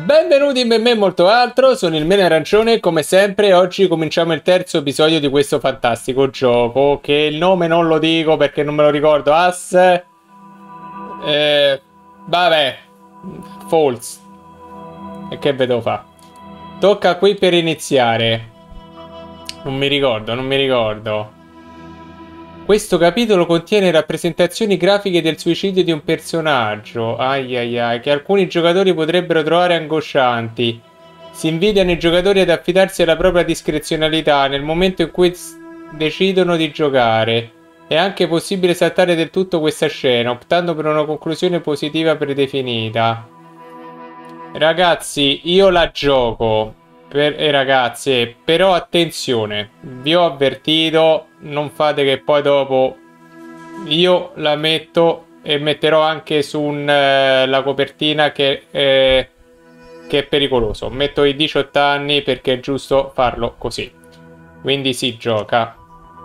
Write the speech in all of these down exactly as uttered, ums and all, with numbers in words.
Benvenuti in Me Molto Altro, sono il Mene Arancione e come sempre oggi cominciamo il terzo episodio di questo fantastico gioco, che il nome non lo dico perché non me lo ricordo. As... Eh, vabbè, False. E che vedo fa? Tocca qui per iniziare. Non mi ricordo, non mi ricordo. Questo capitolo contiene rappresentazioni grafiche del suicidio di un personaggio, ai ai ai, che alcuni giocatori potrebbero trovare angoscianti. Si invidiano i giocatori ad affidarsi alla propria discrezionalità nel momento in cui decidono di giocare. È anche possibile saltare del tutto questa scena, optando per una conclusione positiva predefinita. Ragazzi, io la gioco. Per, e ragazze, però attenzione, vi ho avvertito, non fate che poi dopo io la metto e metterò anche su un, eh, la copertina che, eh, che è pericoloso. Metto i diciotto anni perché è giusto farlo così. Quindi si gioca.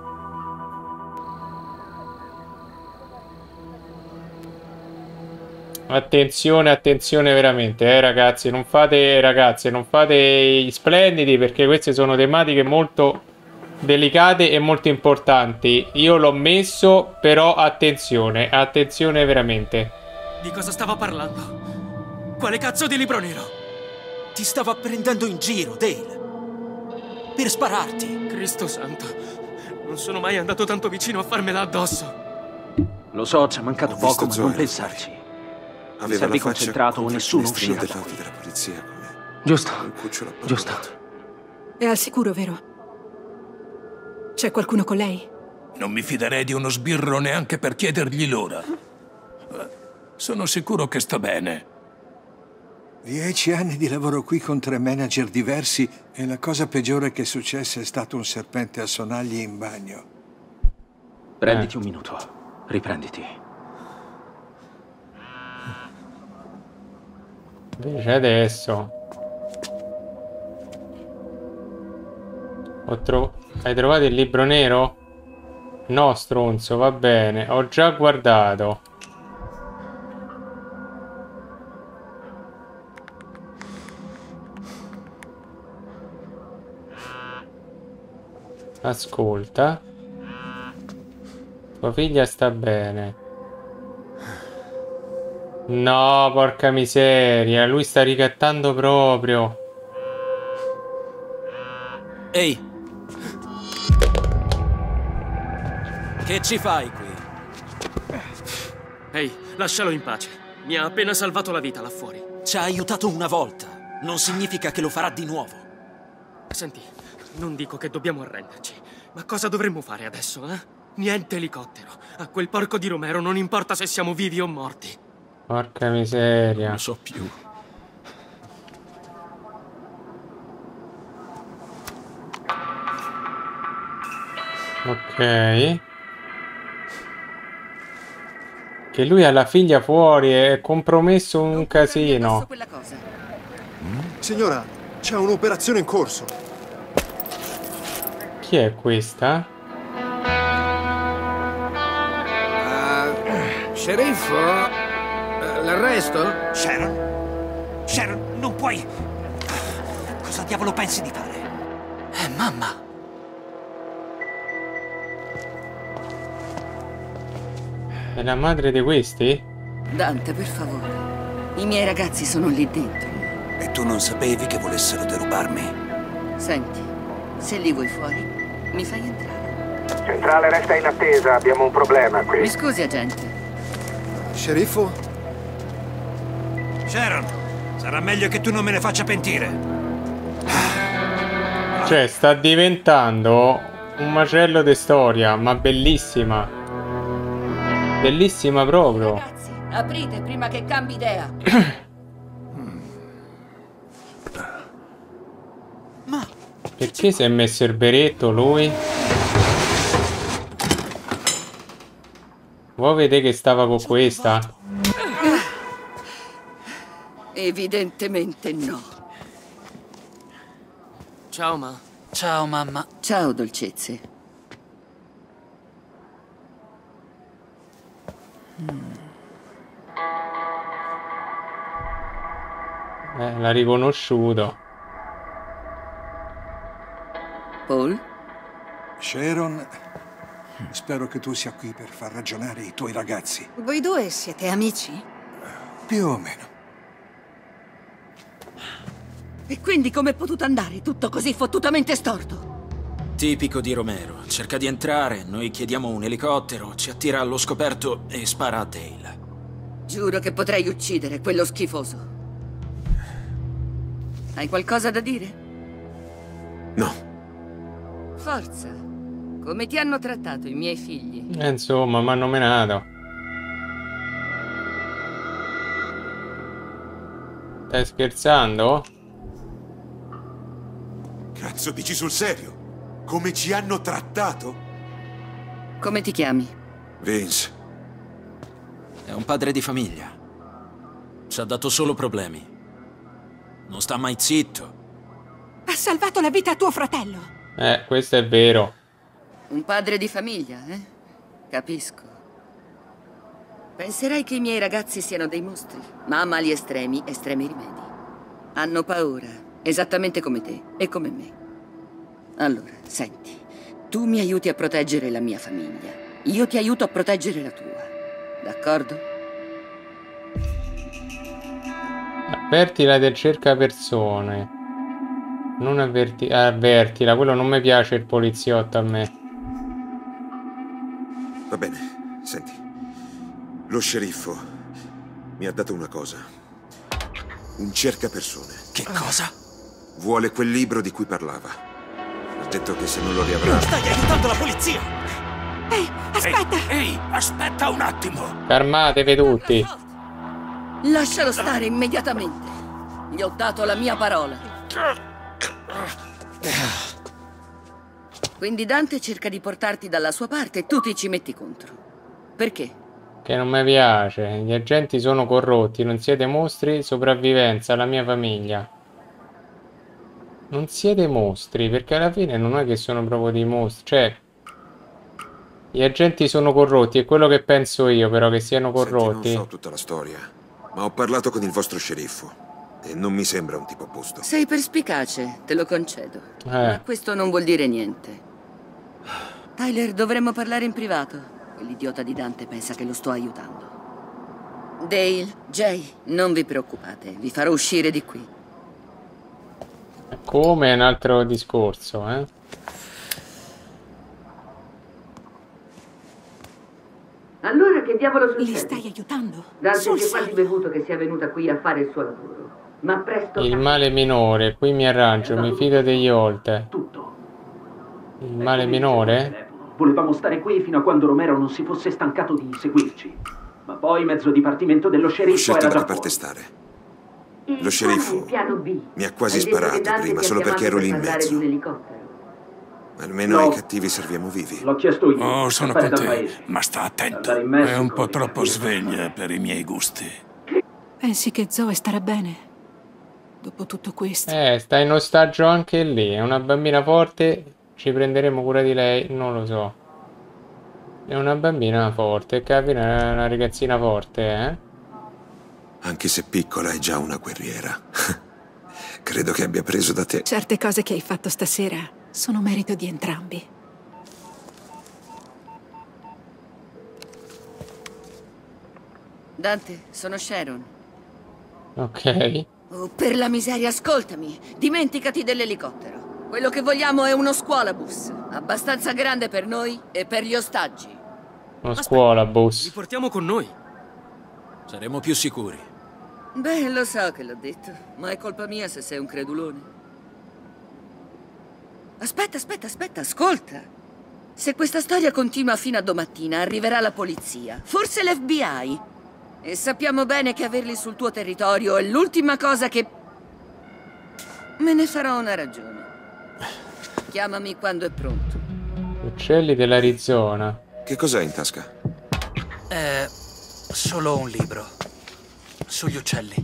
Attenzione, attenzione veramente, eh ragazzi, non fate, ragazze, non fate gli splendidi perché queste sono tematiche molto delicate e molto importanti. Io l'ho messo, però attenzione, attenzione veramente. Di cosa stava parlando? Quale cazzo di libro nero? Ti stava prendendo in giro, Dale. Per spararti. Cristo santo, non sono mai andato tanto vicino a farmela addosso. Lo so, ci è mancato Ho poco, visto ma Zoe non pensarci. Aveva Servi la faccia concentrato o contro il nessuno finestrino usciva dell'auto fuori. della polizia come Giusto, un cucciolo giusto. abbandonato. È al sicuro, vero? C'è qualcuno con lei? Non mi fiderei di uno sbirro neanche per chiedergli l'ora. Sono sicuro che sta bene. Dieci anni di lavoro qui con tre manager diversi e la cosa peggiore che è successa è stato un serpente a sonagli in bagno. Prenditi un minuto, riprenditi. Invece adesso ho tro- hai trovato il libro nero? No, stronzo, va bene, ho già guardato. Ascolta, tua figlia sta bene. No, porca miseria, lui sta ricattando proprio. Ehi! Che ci fai qui? Ehi, lascialo in pace. Mi ha appena salvato la vita là fuori. Ci ha aiutato una volta. Non significa che lo farà di nuovo. Senti, non dico che dobbiamo arrenderci, ma cosa dovremmo fare adesso, eh? Niente elicottero. A quel porco di Romero non importa se siamo vivi o morti. Porca miseria. Non lo so più. Ok. Che lui ha la figlia fuori, è compromesso un casino. Signora, c'è un'operazione in corso. Chi è questa? Uh, sceriffo? Uh, l'arresto? Sharon? Sharon, non puoi... Cosa diavolo pensi di fare? Eh, mamma! È la madre di questi? Dante, per favore. I miei ragazzi sono lì dentro. E tu non sapevi che volessero derubarmi? Senti, se li vuoi fuori, mi fai entrare. Centrale resta in attesa, abbiamo un problema qui. Mi scusi, agente. Sceriffo? Sharon, sarà meglio che tu non me ne faccia pentire. Cioè, sta diventando un macello di storia, ma bellissima. Bellissima proprio. Ragazzi, aprite prima che cambi idea. Ma... Perché si è messo il beretto lui? Voi vedete che stava con questa? Evidentemente no. Ciao, ma. Ciao, mamma. Ciao, dolcezze. Eh, l'ha riconosciuto. Paul? Sharon, spero che tu sia qui per far ragionare i tuoi ragazzi. Voi due siete amici? Più o meno. E quindi com'è potuto andare tutto così fottutamente storto? Tipico di Romero. Cerca di entrare, noi chiediamo un elicottero, ci attira allo scoperto e spara a Dale. Giuro che potrei uccidere quello schifoso. Hai qualcosa da dire? No. Forza. Come ti hanno trattato i miei figli? Eh, insomma, mi hanno menato. Stai scherzando? Cazzo, dici sul serio? Come ci hanno trattato? Come ti chiami? Vince. È un padre di famiglia. Ci ha dato solo problemi. Non sta mai zitto. Ha salvato la vita a tuo fratello. Eh, questo è vero. Un padre di famiglia, eh? Capisco. Penserai che i miei ragazzi siano dei mostri, ma a mali estremi, estremi rimedi. Hanno paura, esattamente come te e come me. Allora, senti, tu mi aiuti a proteggere la mia famiglia. Io ti aiuto a proteggere la tua. D'accordo? Avvertila del cercapersone. Non avverti... avvertila, quello non mi piace il poliziotto a me. Va bene, senti. Lo sceriffo mi ha dato una cosa. Un cercapersone. Che cosa? Vuole quel libro di cui parlava. Ha detto che se non lo riavrà... Stai aiutando la polizia! Ehi, aspetta! Ehi, ehi, aspetta un attimo! Calmatevi tutti. Lascialo stare immediatamente. Gli ho dato la mia parola. Quindi Dante cerca di portarti dalla sua parte e tu ti ci metti contro. Perché? Che non mi piace. Gli agenti sono corrotti. Non siete mostri. Sopravvivenza alla mia famiglia. Non siete mostri, perché alla fine non è che sono proprio dei mostri. Cioè, gli agenti sono corrotti. È quello che penso io, però, che siano corrotti. Senti, non so tutta la storia, ma ho parlato con il vostro sceriffo e non mi sembra un tipo opposto. Sei perspicace, te lo concedo. Eh. Ma questo non vuol dire niente. Tyler, dovremmo parlare in privato. Quell'idiota di Dante pensa che lo sto aiutando. Dale, Jay, non vi preoccupate, vi farò uscire di qui. Come è un altro discorso, eh? Allora che diavolo succede? Li stai aiutando? Dante Sul si è quasi serio? bevuto che sia venuta qui a fare il suo lavoro. Ma presto... Il male minore. Qui mi arrangio. Mi fido degli Holt. Tutto. Il male minore? Volevamo stare qui fino a quando Romero non si fosse stancato di seguirci. Ma poi mezzo dipartimento dello Ho sceriffo scelto era da già che parte fuori. stare. Lo sceriffo piano B. mi ha quasi Hai detto che sparato Dante prima, ti ha solo perché ero chiamato lì in per parlare di un mezzo. elicottero. Almeno No. ai cattivi serviamo vivi. L'ho chiesto io. Oh, sono Appena con dal te, paese. ma sta attento. Andare in Messico, È un po' di troppo capire. sveglia per i miei gusti. Pensi che Zoe starà bene? Dopo tutto questo? Eh, sta in ostaggio anche lì. È una bambina forte. Ci prenderemo cura di lei? Non lo so. È una bambina forte. Che alla fine è una ragazzina forte, eh? Anche se piccola è già una guerriera. Credo che abbia preso da te. Certe cose che hai fatto stasera sono merito di entrambi. Dante, sono Sharon. Ok. Oh, per la miseria, ascoltami. Dimenticati dell'elicottero. Quello che vogliamo è uno scuolabus. Abbastanza grande per noi e per gli ostaggi. Uno scuolabus. Li portiamo con noi. Saremo più sicuri. Beh, lo so che l'ho detto, ma è colpa mia se sei un credulone. Aspetta, aspetta, aspetta, ascolta. Se questa storia continua fino a domattina, arriverà la polizia, forse l'F B I. E sappiamo bene che averli sul tuo territorio è l'ultima cosa che... Me ne farò una ragione. Chiamami quando è pronto. Uccelli dell'Arizona. Che cos'hai in tasca? È solo un libro. Sugli uccelli.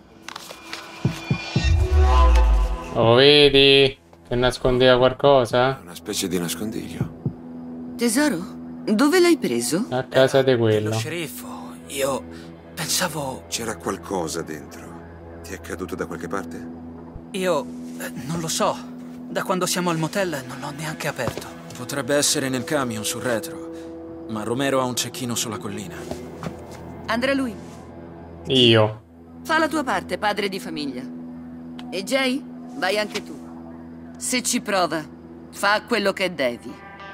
Oh, vedi? Che nascondeva qualcosa? Una specie di nascondiglio. Tesoro, dove l'hai preso? A casa di quello. Lo sceriffo. Io pensavo... C'era qualcosa dentro. Ti è caduto da qualche parte? Io... Eh, non lo so. Da quando siamo al motel non l'ho neanche aperto. Potrebbe essere nel camion sul retro, ma Romero ha un cecchino sulla collina. Andrà lui. Io. Fa la tua parte, padre di famiglia. E Jay, vai anche tu. Se ci prova, fa quello che devi.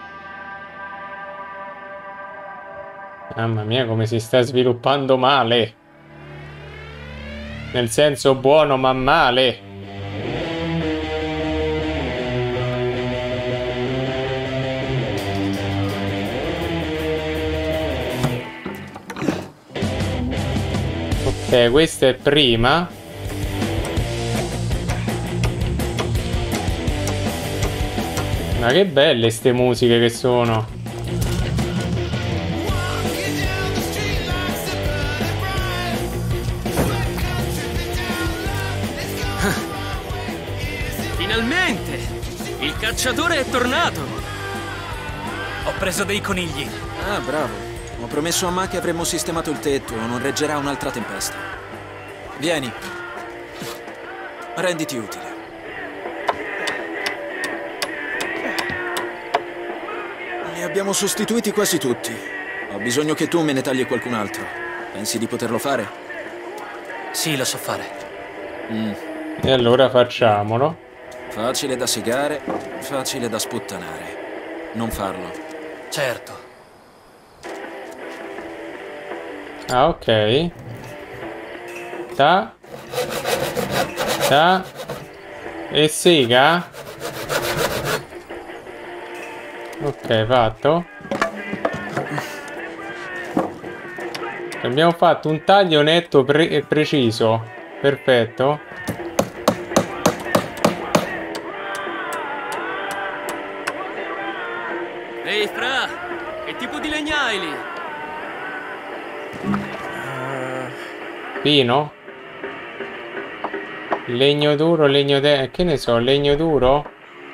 Mamma mia, come si sta sviluppando male. Nel senso buono, ma male. Ok, questa è prima. Ma che belle ste musiche che sono. Finalmente! Il cacciatore è tornato! Ho preso dei conigli. Ah, bravo. Ho promesso a Ma che avremmo sistemato il tetto, non reggerà un'altra tempesta. Vieni. Renditi utile. Li abbiamo sostituiti quasi tutti. Ho bisogno che tu me ne tagli qualcun altro. Pensi di poterlo fare? Sì, lo so fare. Mm. E allora facciamolo. Facile da segare, facile da sputtanare. Non farlo. Certo. Ah, ok. Ta. Ta. E sega. Ok, fatto. Abbiamo fatto un taglio netto pre e preciso. Perfetto. Ehi, Fra! Che tipo di legna hai lì? Pino? Legno duro, legno de... che ne so, legno duro?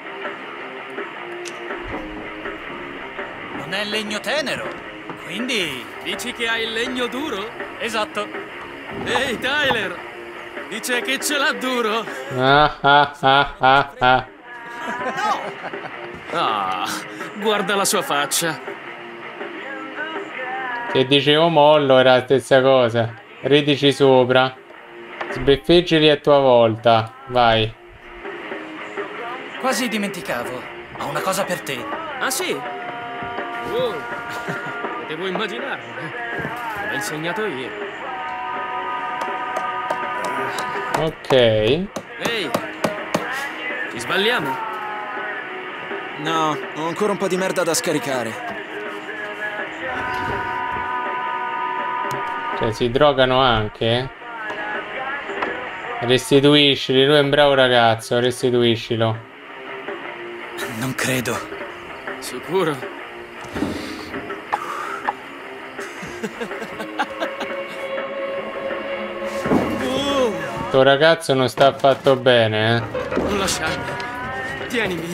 Non è legno tenero, quindi... Dici che hai il legno duro? Esatto. Ehi, Tyler! Dice che ce l'ha duro? Ah ah ah ah ah. Ah, guarda la sua faccia. Se dicevo mollo era la stessa cosa. Ridici sopra. Sbeffeggili a tua volta. Vai. Quasi dimenticavo. Ho una cosa per te. Ah sì? Oh, potevo immaginarlo. L'ho insegnato io. Ok. Ehi, ci sbagliamo? No, ho ancora un po' di merda da scaricare. Cioè si drogano anche. Restituiscili, lui è un bravo ragazzo, restituiscilo. Non credo. Sicuro? Oh, Sto ragazzo non sta affatto bene, eh. non lasciarmi. Tienimi.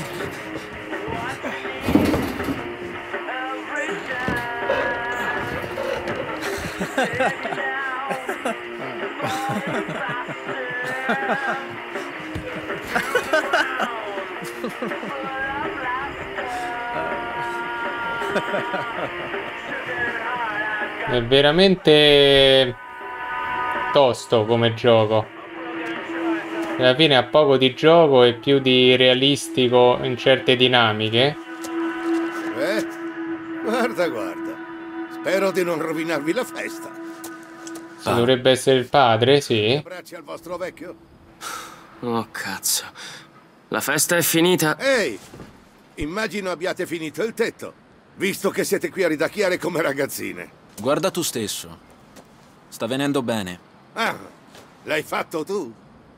È veramente tosto come gioco. Alla fine ha poco di gioco e più di realistico in certe dinamiche. Eh? Guarda, guarda. Spero di non rovinarvi la festa. Si dovrebbe essere il padre, sì. Abbracci al vostro vecchio. Oh, cazzo. La festa è finita. Ehi! Immagino abbiate finito il tetto, visto che siete qui a ridacchiare come ragazzine. Guarda tu stesso. Sta venendo bene. Ah, l'hai fatto tu?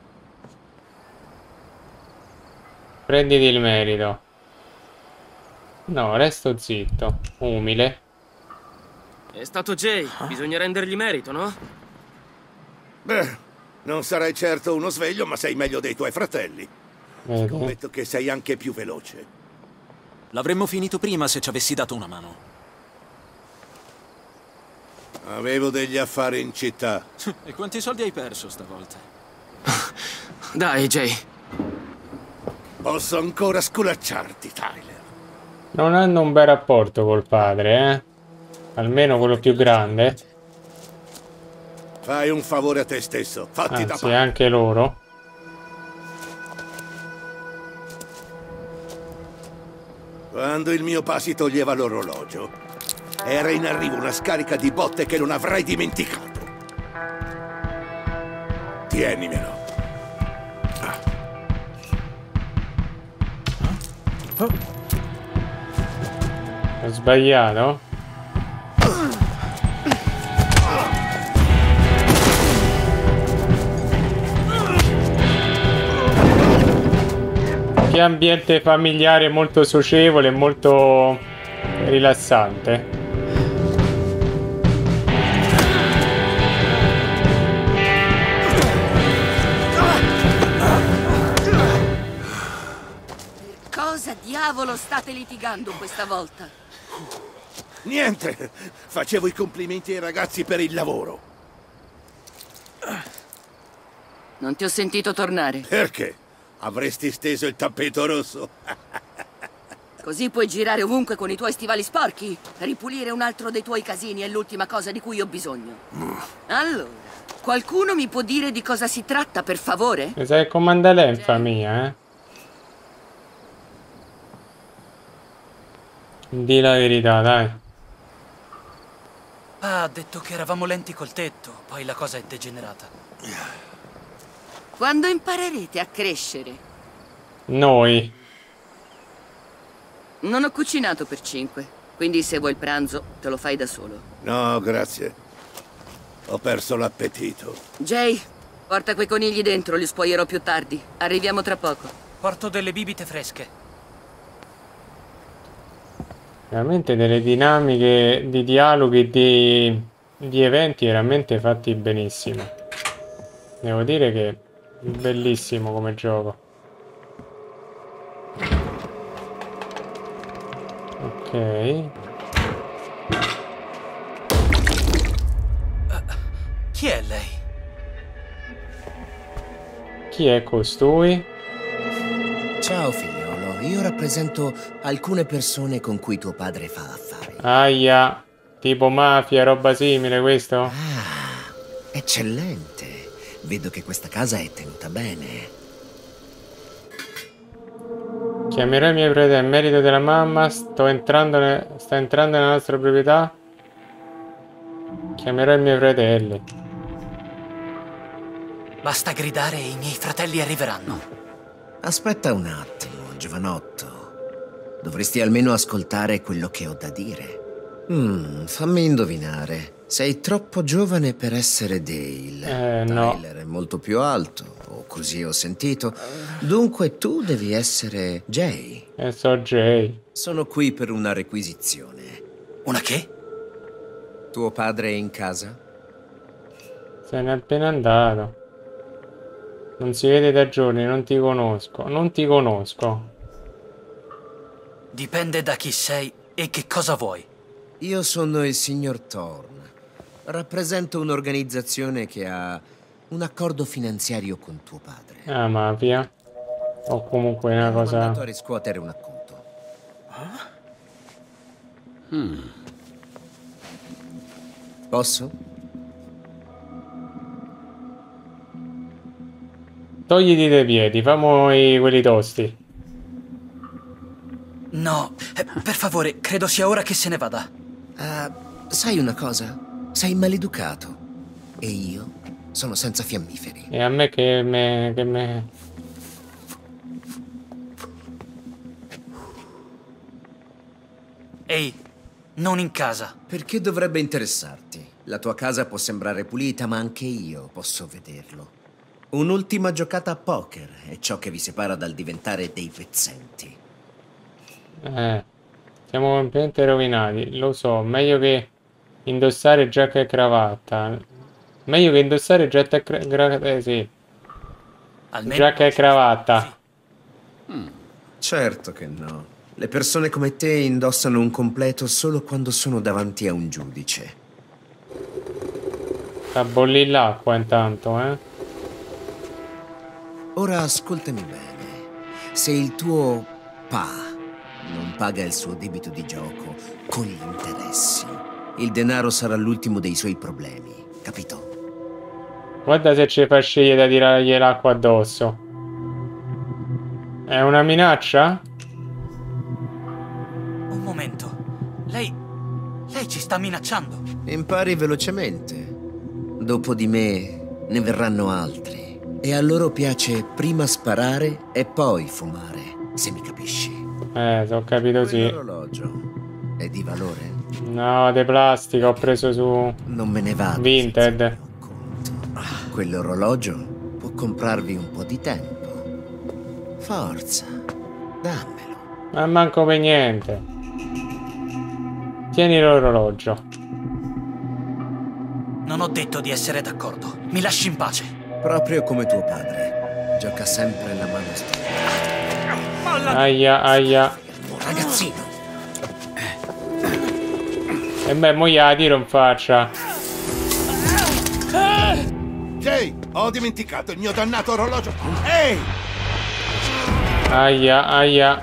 Prenditi il merito. No, resto zitto. Umile. È stato Jay. Bisogna rendergli merito, no? Beh, non sarai certo uno sveglio, ma sei meglio dei tuoi fratelli. Vedi? Scommetto che sei anche più veloce. L'avremmo finito prima se ci avessi dato una mano. Avevo degli affari in città. E quanti soldi hai perso stavolta? Dai, Jay. Posso ancora sculacciarti, Tyler. Non hanno un bel rapporto col padre, eh? Almeno quello più grande. Fai un favore a te stesso. Fatti da Anzi, parte. anche loro. Quando il mio pa si toglieva l'orologio, era in arrivo una scarica di botte che non avrei dimenticato. Tienimelo. Ho sbagliato? Che ambiente familiare molto socievole, molto rilassante. Cosa diavolo state litigando questa volta? Niente, facevo i complimenti ai ragazzi per il lavoro. Non ti ho sentito tornare. Perché? Avresti steso il tappeto rosso? Così puoi girare ovunque con i tuoi stivali sporchi? Ripulire un altro dei tuoi casini è l'ultima cosa di cui ho bisogno. Allora, qualcuno mi può dire di cosa si tratta, per favore? Mi sa che comanda lei in famiglia, eh? Di la verità, dai. Ah, ha detto che eravamo lenti col tetto, poi la cosa è degenerata. Quando imparerete a crescere? Noi. Non ho cucinato per cinque, quindi se vuoi il pranzo te lo fai da solo. No, grazie. Ho perso l'appetito. Jay, porta quei conigli dentro, li spoglierò più tardi. Arriviamo tra poco. Porto delle bibite fresche. Veramente delle dinamiche di dialoghi, di, di eventi veramente fatti benissimo. Devo dire che è bellissimo come gioco. Ok. Chi è lei? Chi è costui? Ciao figliolo, io rappresento alcune persone con cui tuo padre fa affari. Aia, tipo mafia, roba simile questo? Ah, eccellente. Vedo che questa casa è tenuta bene. Chiamerò i miei fratelli, a merito della mamma, sto entrando ne... sta entrando nella nostra proprietà. Chiamerò i miei fratelli. Basta gridare e i miei fratelli arriveranno. Aspetta un attimo, giovanotto. Dovresti almeno ascoltare quello che ho da dire. Mm, fammi indovinare. Sei troppo giovane per essere Dale. Eh, no. Tyler è molto più alto, o così ho sentito. Dunque tu devi essere Jay. E so Jay. Sono qui per una requisizione. Una che? Tuo padre è in casa? Se n'è appena andato. Non si vede da giorni, non ti conosco. Non ti conosco. Dipende da chi sei e che cosa vuoi. Io sono il signor Thorne. Rappresento un'organizzazione che ha un accordo finanziario con tuo padre. Ah, mafia. O comunque una Ho cosa... mandato a riscuotere un acconto. Hmm. Posso? Togliti dai piedi, famo i quelli tosti. No, eh, per favore, credo sia ora che se ne vada. Uh, sai una cosa? Sei maleducato. E io sono senza fiammiferi. E a me che me... che me... Ehi, non in casa. Perché dovrebbe interessarti? La tua casa può sembrare pulita, ma anche io posso vederlo. Un'ultima giocata a poker è ciò che vi separa dal diventare dei pezzenti. Eh, siamo completamente rovinati, lo so, meglio che indossare giacca e cravatta. Meglio che indossare giacca e cravatta, eh sì. Almeno giacca e cravatta. Mm. Certo che no. Le persone come te indossano un completo solo quando sono davanti a un giudice. Sta bollì l'acqua intanto, eh. Ora ascoltami bene. Se il tuo pa non paga il suo debito di gioco con gli interessi, il denaro sarà l'ultimo dei suoi problemi, capito? Guarda se ci fa scegliere da tirargli l'acqua addosso. È una minaccia? Un momento. Lei... lei ci sta minacciando. Impari velocemente. Dopo di me ne verranno altri. E a loro piace prima sparare e poi fumare, se mi capisci. Eh, ho capito, sì. L'orologio è di valore? No, di plastica, ho preso su... Non me ne vado. Vinted. Quell'orologio può comprarvi un po' di tempo. Forza, dammelo. Ma manco per niente. Tieni l'orologio. Non ho detto di essere d'accordo. Mi lasci in pace. Proprio come tuo padre. Gioca sempre la mano storta. Aia, aia. Ragazzino. E beh, mo gliela tiro in faccia. Jay, ho dimenticato il mio dannato orologio. Ehi! Aia, aia.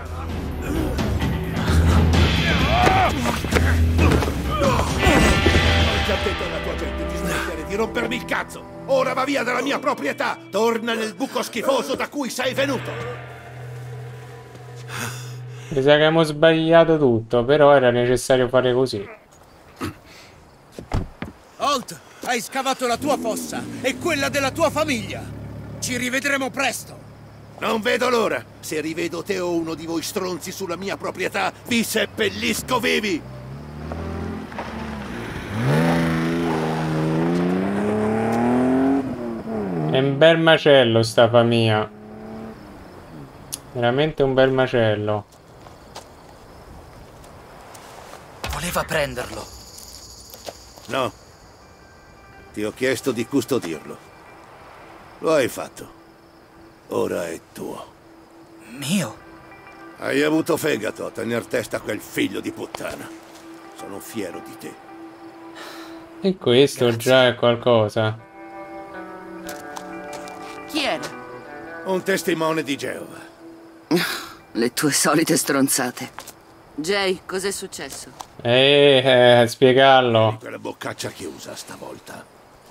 Ho già detto alla tua gente di smettere di rompermi il cazzo. Ora va via dalla mia proprietà. Torna nel buco schifoso da cui sei venuto. Mi sa che abbiamo sbagliato tutto, però era necessario fare così. Holt, hai scavato la tua fossa e quella della tua famiglia. Ci rivedremo presto. Non vedo l'ora. Se rivedo te o uno di voi stronzi sulla mia proprietà, vi seppellisco vivi. È un bel macello sta famiglia. Veramente un bel macello. Voleva prenderlo. No. Ti ho chiesto di custodirlo. Lo hai fatto. Ora è tuo. Mio? Hai avuto fegato a tener testa a quel figlio di puttana. Sono fiero di te. E questo Grazie. Già è qualcosa. Chi era? Un testimone di Geova. Le tue solite stronzate. Jay, cos'è successo? Eh, eh, spiegarlo. Quella boccaccia chiusa stavolta.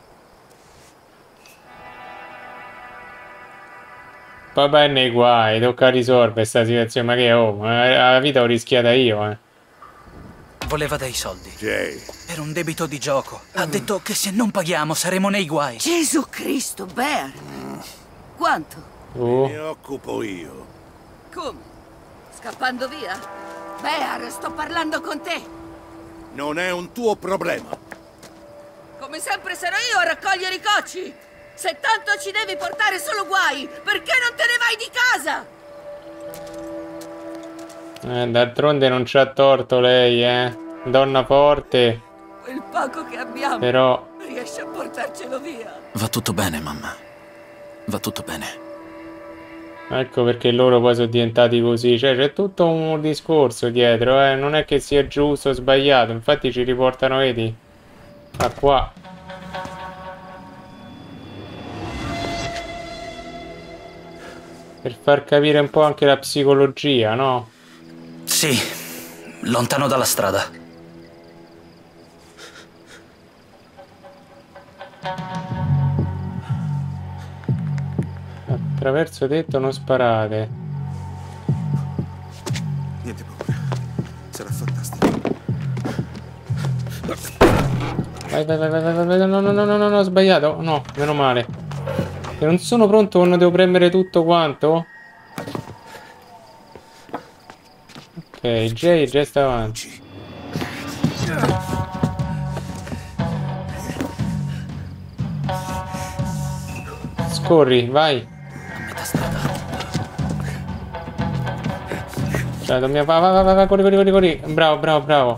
Papà è nei guai, tocca risolvere questa situazione. Ma che oh, la vita l'ho rischiata io, eh. Voleva dei soldi. Jay. Per un debito di gioco. Ha detto che se non paghiamo saremo nei guai. Gesù Cristo, Bear. Quanto? Uh. Me ne occupo io. Come? Scappando via? Bear, sto parlando con te. Non è un tuo problema. Come sempre sarò io a raccogliere i cocci. Se tanto ci devi portare solo guai, perché non te ne vai di casa? Eh, d'altronde non c'ha torto lei, eh. Donna forte. Quel poco che abbiamo. Però riesce a portarcelo via. Va tutto bene, mamma. Va tutto bene. Ecco perché loro poi sono diventati così. Cioè c'è tutto un discorso dietro, eh. Non è che sia giusto o sbagliato. Infatti ci riportano, vedi? A qua. Per far capire un po' anche la psicologia, no? Sì, lontano dalla strada. Attraverso tetto non sparate. Niente paura. Sarà fantastico. Vai, vai, vai, vai, vai, vai. No, no, no, no, no, no, ho sbagliato. No, meno male. Che non sono pronto quando devo premere tutto quanto. Ok, Jay già sta avanti. Scorri, vai. Cioè, dobbiamo fare. Vai, vai, vai, vai, corri, corri, corri, corri. Bravo, bravo, bravo.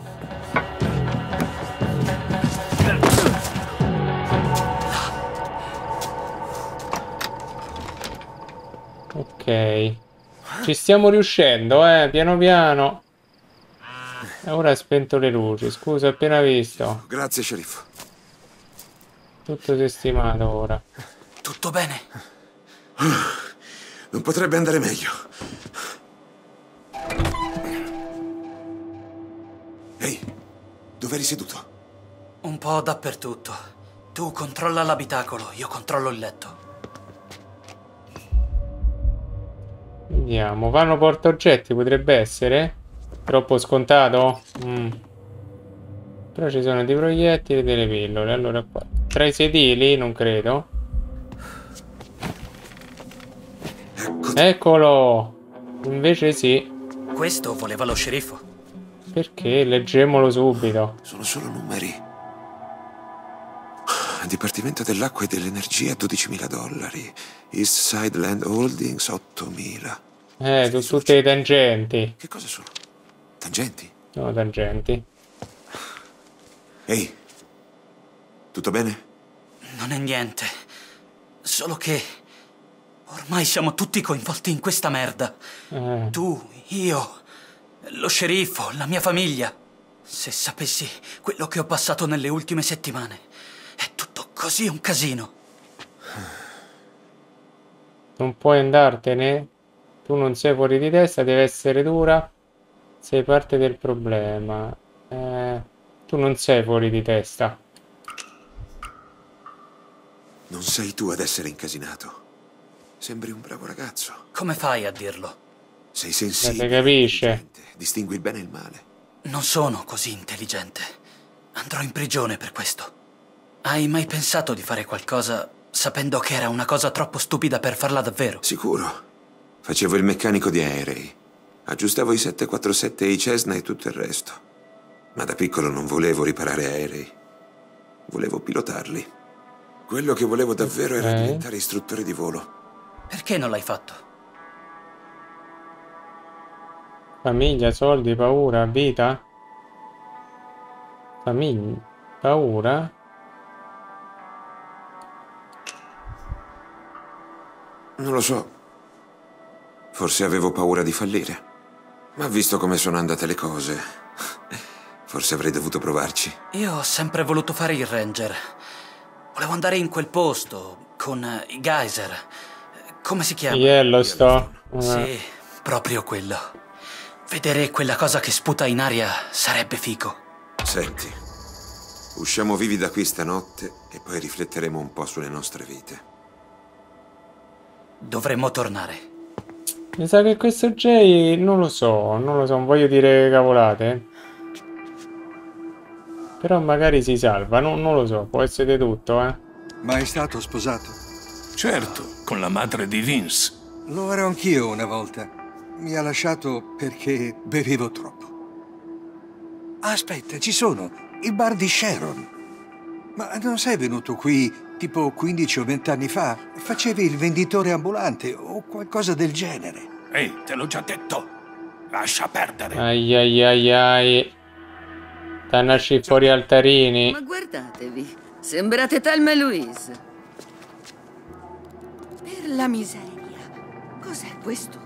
Ok. Ci stiamo riuscendo, eh, piano piano. E ora ha spento le luci. Scusa, appena visto. Grazie, sceriffo. Tutto sistemato ora. Tutto bene? Non potrebbe andare meglio. Ehi, dove eri seduto? Un po' dappertutto. Tu controlla l'abitacolo, io controllo il letto. Vediamo, vanno portaoggetti, potrebbe essere? Troppo scontato? Mm. Però ci sono dei proiettili e delle pillole. Allora qua. Tra i sedili, non credo. Eccolo! Invece sì. Questo voleva lo sceriffo. Perché? Leggemolo subito. Sono solo numeri. Dipartimento dell'acqua e dell'energia dodicimila dollari. East Side Land Holdings ottomila. Eh, su tutte le tangenti. Che cosa sono? Tangenti? No, tangenti. Ehi, tutto bene? Non è niente. Solo che ormai siamo tutti coinvolti in questa merda. Eh. Tu, io, lo sceriffo, la mia famiglia. Se sapessi quello che ho passato nelle ultime settimane. È tutto così un casino. Non puoi andartene? Tu non sei fuori di testa, deve essere dura. Sei parte del problema. Eh, tu non sei fuori di testa. Non sei tu ad essere incasinato. Sembri un bravo ragazzo. Come fai a dirlo? Sei Eh, sensibile, si capisce. distingui il bene e il male. Non sono così intelligente. Andrò in prigione per questo. Hai mai pensato di fare qualcosa sapendo che era una cosa troppo stupida per farla davvero? Sicuro. Facevo il meccanico di aerei. Aggiustavo i sette quattro sette e i Cessna e tutto il resto. Ma da piccolo non volevo riparare aerei. Volevo pilotarli. Quello che volevo davvero era Ok. diventare istruttore di volo. Perché non l'hai fatto? Famiglia, soldi, paura, vita? Famiglia, paura? Non lo so. Forse avevo paura di fallire. Ma visto come sono andate le cose, forse avrei dovuto provarci. Io ho sempre voluto fare il ranger. Volevo andare in quel posto, con eh, i geyser. Come si chiama? Yellowstone. Eh. Sì, proprio quello. Vedere quella cosa che sputa in aria sarebbe figo. Senti, usciamo vivi da qui stanotte e poi rifletteremo un po' sulle nostre vite. Dovremmo tornare. Mi sa che questo Jay, non lo so, non lo so, non voglio dire cavolate. Però magari si salva, non, non lo so, può essere tutto, eh. Ma è stato sposato? Certo, con la madre di Vince. Lo ero anch'io una volta. Mi ha lasciato perché bevevo troppo. Aspetta, ci sono, il bar di Sharon. Ma non sei venuto qui tipo quindici o venti anni fa? Facevi il venditore ambulante o qualcosa del genere. Ehi, te l'ho già detto. Lascia perdere. Ai ai ai ai. Tannaci fuori altarini. Ma guardatevi, sembrate Thelma e Louise. Per la miseria, cos'è questo?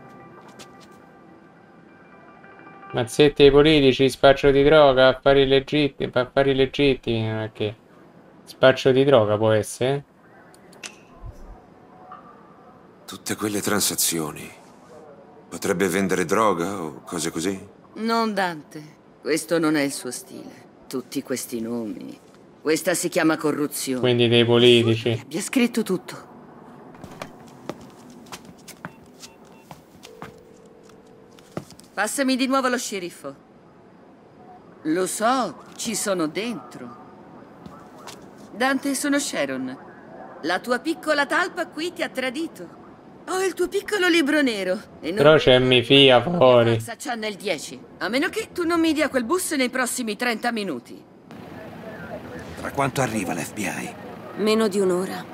Mazzetti ai politici, spaccio di droga, affari illegittimi, affari illegittimi, non è che... Spaccio di droga può essere? Tutte quelle transazioni. Potrebbe vendere droga o cose così? Non Dante, questo non è il suo stile. Tutti questi nomi. Questa si chiama corruzione. Quindi dei politici. Abbia scritto tutto. Passami di nuovo lo sceriffo. Lo so, ci sono dentro. Dante, sono Sharon. La tua piccola talpa qui ti ha tradito. Ho il tuo piccolo libro nero. E non... Però c'è mi fia fuori. Forza c'ha nel dieci. A meno che tu non mi dia quel bus nei prossimi trenta minuti. Tra quanto arriva l'F B I? Meno di un'ora.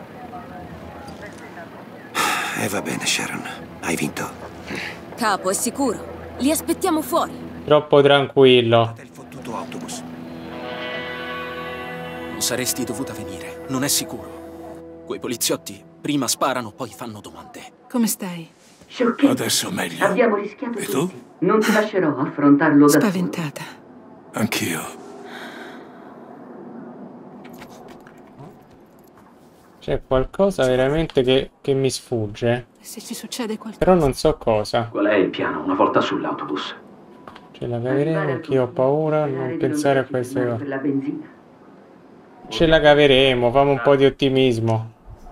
E va bene, Sharon. Hai vinto. Capo, è sicuro. Li aspettiamo fuori. Troppo tranquillo. Il fottuto autobus. Non saresti dovuta venire, non è sicuro. Quei poliziotti prima sparano, poi fanno domande. Come stai? Sciocchezza. Adesso meglio. Abbiamo rischiato E tutti. tu? Non ti lascerò affrontarlo da solo. Spaventata. Anch'io. C'è qualcosa veramente che, che mi sfugge. Se ci succede qualcosa... Però non so cosa. Qual è il piano una volta sull'autobus? Ce la caveremo, anch'io ho paura, non pensare a queste cose. Per la benzina. Ce la caveremo, famo un po' di ottimismo.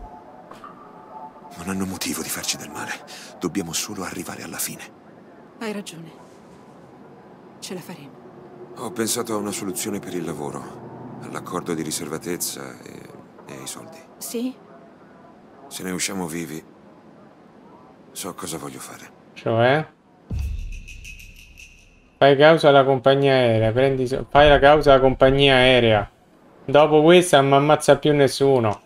Non hanno motivo di farci del male. Dobbiamo solo arrivare alla fine. Hai ragione. Ce la faremo. Ho pensato a una soluzione per il lavoro. All'accordo di riservatezza e, e ai soldi. Sì? Se ne usciamo vivi, so cosa voglio fare. Cioè? Fai causa alla compagnia aerea, prendi so fai la causa alla compagnia aerea. Dopo questa non mi ammazza più nessuno.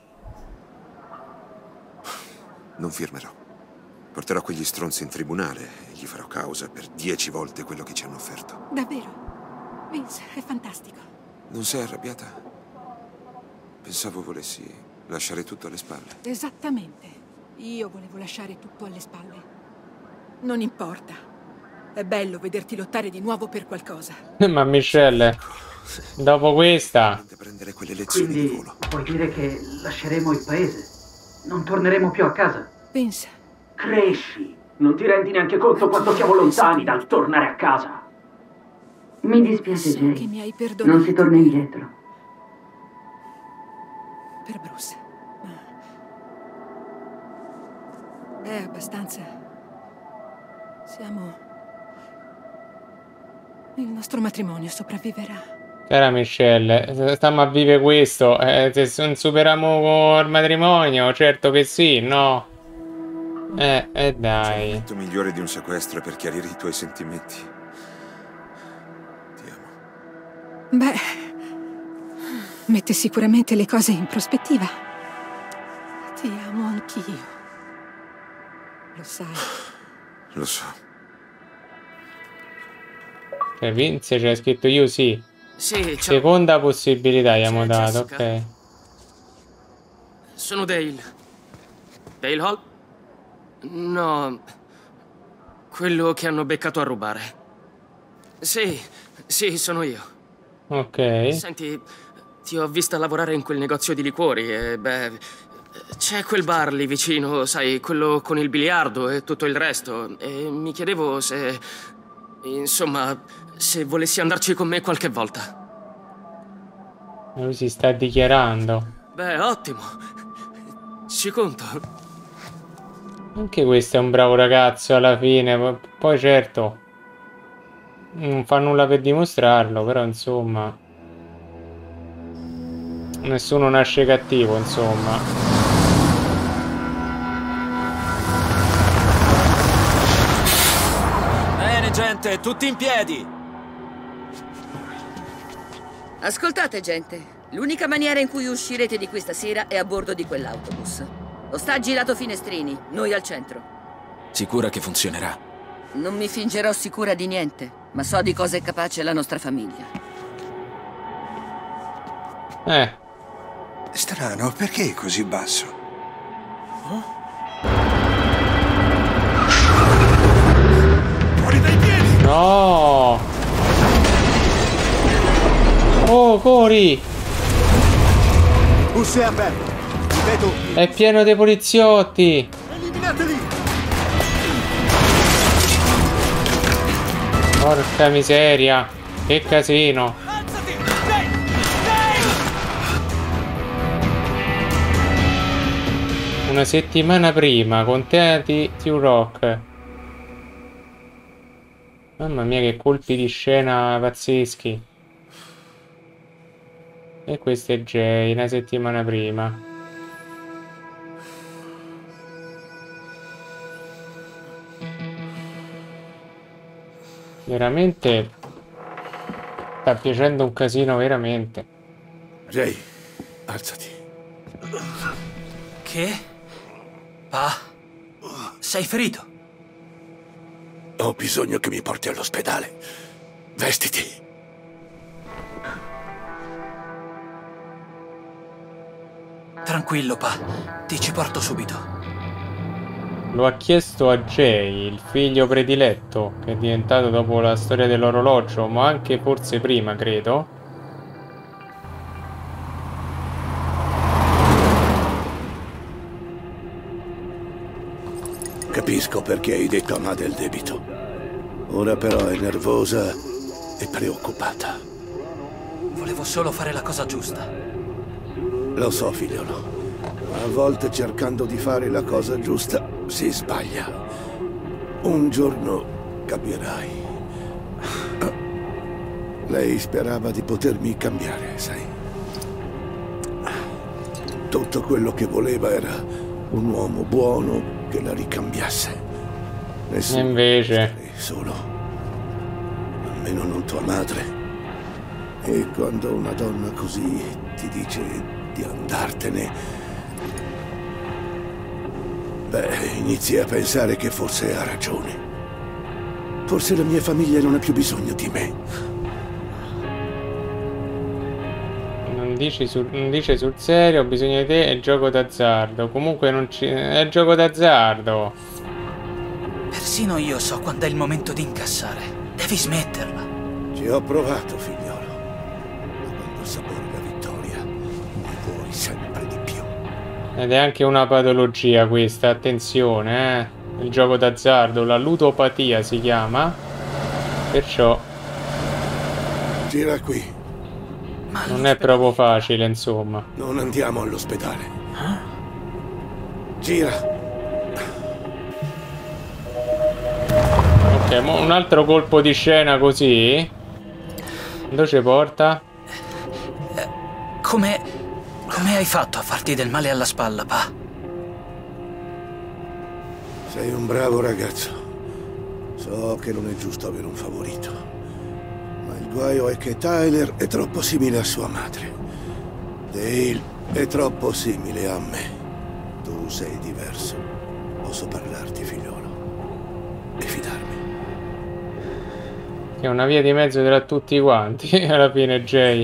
Non firmerò. Porterò quegli stronzi in tribunale e gli farò causa per dieci volte quello che ci hanno offerto. Davvero? Vince, è fantastico. Non sei arrabbiata? Pensavo volessi lasciare tutto alle spalle. Esattamente. Io volevo lasciare tutto alle spalle. Non importa. È bello vederti lottare di nuovo per qualcosa. Ma Michelle, dopo questa... prendere quelle lezioni Quindi, di volo. Vuoi dire che lasceremo il paese? Non torneremo più a casa? Pensa. Cresci! Non ti rendi neanche conto quanto siamo lontani dal tornare a casa? Mi dispiace, So Jay. che mi hai perdonato. Non si torna indietro. Per Bruce. È abbastanza... Siamo... Il nostro matrimonio sopravviverà. Cara Michelle, se stiamo a vivere questo, eh, se non superiamo il matrimonio, certo che sì, no? Eh, eh dai. Il momento migliore di un sequestro è per chiarire i tuoi sentimenti. Beh, mette sicuramente le cose in prospettiva. Ti amo anch'io. Lo sai. Lo so. Cioè, Vince c'è scritto io sì. Sì, ciao. Seconda possibilità gli abbiamo dato, ok. Sono Dale. Dale Hall? No, quello che hanno beccato a rubare. Sì, sì, sono io. Ok. Senti, ti ho vista lavorare in quel negozio di liquori e, beh, c'è quel bar lì vicino, sai, quello con il biliardo e tutto il resto. E mi chiedevo se, insomma, se volessi andarci con me qualche volta. Lui si sta dichiarando. Beh, ottimo. Ci conto. Anche questo è un bravo ragazzo alla fine. Poi certo non fa nulla per dimostrarlo, però insomma nessuno nasce cattivo, insomma. Bene gente, tutti in piedi. Ascoltate gente, l'unica maniera in cui uscirete di questa sera è a bordo di quell'autobus. Ostaggi lato finestrini, noi al centro. Sicura che funzionerà? Non mi fingerò sicura di niente, ma so di cosa è capace la nostra famiglia. Eh. Strano, perché così basso? Fuori dai piedi! No! Oh, corri! Bus è aperto. Ripeto, È pieno dei poliziotti! eliminateli! Porca miseria! Che casino! Una settimana prima, contenti Tew Rock. Mamma mia, che colpi di scena pazzeschi. E questo è Jay, una settimana prima. Veramente sta piacendo un casino, veramente. Jay, alzati. Che? Pa? Sei ferito? Ho bisogno che mi porti all'ospedale. Vestiti. Tranquillo, Pa. Ti ci porto subito. Lo ha chiesto a Jay, il figlio prediletto, che è diventato dopo la storia dell'orologio, ma anche forse prima, credo. capisco perché hai detto a Ma del debito. Ora però è nervosa e preoccupata. Volevo solo fare la cosa giusta. Lo so, figliolo. Ma a volte cercando di fare la cosa giusta si sbaglia. Un giorno capirai. Lei sperava di potermi cambiare, sai? Tutto quello che voleva era un uomo buono che la ricambiasse. Nessuno invece solo. Almeno non tua madre. E quando una donna così ti dice di andartene, beh, inizi a pensare che forse ha ragione. Forse la mia famiglia non ha più bisogno di me. Non dici sul, non dice sul serio, ho bisogno di te, è gioco d'azzardo. Comunque non ci... è gioco d'azzardo. Persino io so quando è il momento di incassare. Devi smetterla. Ci ho provato, figliolo. Ma quando assapori la vittoria, ne vuoi sempre di più. Ed è anche una patologia questa, attenzione, eh. Il gioco d'azzardo, la ludopatia si chiama. Perciò gira qui. non è proprio facile, insomma. Non andiamo all'ospedale. Gira. Ok, mo un altro colpo di scena così. Dove ci porta? Come... come hai fatto a farti del male alla spalla, pa? Sei un bravo ragazzo. So che non è giusto avere un favorito. Ma il guaio è che Tyler è troppo simile a sua madre. Dale è troppo simile a me. Tu sei diverso. Posso parlarti, figliolo. E fidarmi. È una via di mezzo tra tutti quanti, alla fine, Jay.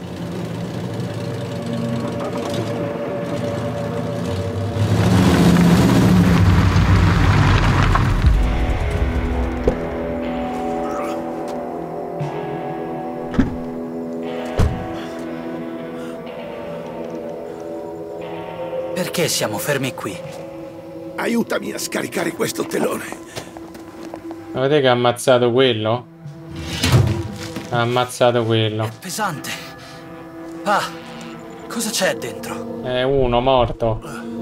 Perché siamo fermi qui? Aiutami a scaricare questo telone. Vedete che ha ammazzato quello? Ha ammazzato quello. Pesante. Pa, cosa c'è dentro? È uno morto.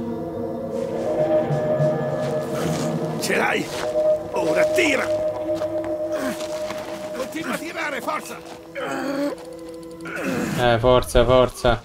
Ce l'hai? Ora tira! Continua a tirare, forza! Eh, forza, forza.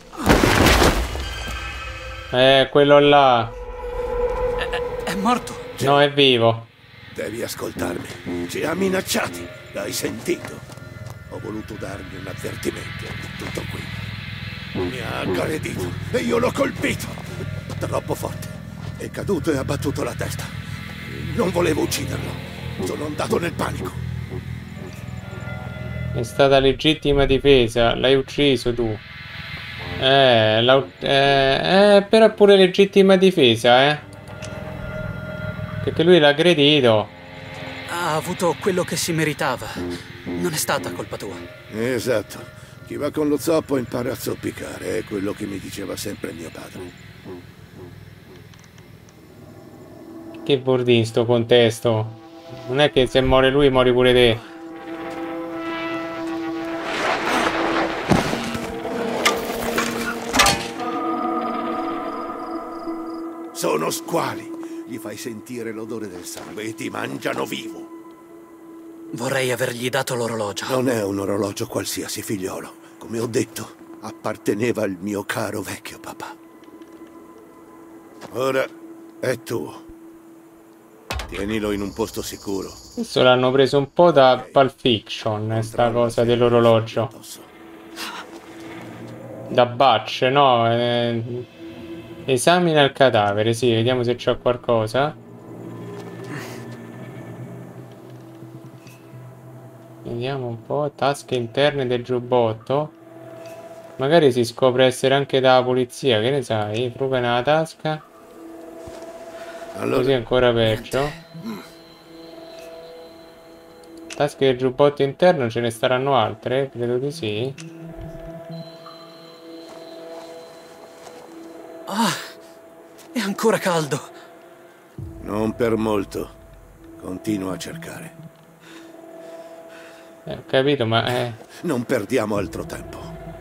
Eh, quello là. È, è morto? No, è vivo. Devi ascoltarmi. Ci ha minacciati. L'hai sentito? Ho voluto dargli un avvertimento. Tutto qui. Mi ha aggredito e io l'ho colpito. Troppo forte. È caduto e ha battuto la testa. Non volevo ucciderlo. Sono andato nel panico. È stata legittima difesa. L'hai ucciso tu. Eh, la, eh, eh, però è pure legittima difesa, eh. Perché lui l'ha aggredito. Ha avuto quello che si meritava. Non è stata colpa tua. Esatto. Chi va con lo zoppo impara a zoppicare. È quello che mi diceva sempre mio padre. Che vuol dire in sto contesto? Non è che se muore lui muori pure te. Sono squali. Gli fai sentire l'odore del sangue e ti mangiano vivo. Vorrei avergli dato l'orologio. Non è un orologio qualsiasi, figliolo. Come ho detto, apparteneva al mio caro vecchio papà. Ora è tuo. Tienilo in un posto sicuro. Adesso l'hanno preso un po' da Pulp Fiction, sta cosa dell'orologio. Da Butch, no? Eh, esamina il cadavere, sì, vediamo se c'è qualcosa. Vediamo un po', tasche interne del giubbotto. Magari si scopre essere anche dalla polizia, che ne sai? Fruga nella tasca. Allora, così è ancora peggio. Tasche del giubbotto interno ce ne staranno altre? Credo di sì. Ah, è ancora caldo. Non per molto. Continua a cercare. Eh, ho capito, ma... Eh... Non perdiamo altro tempo.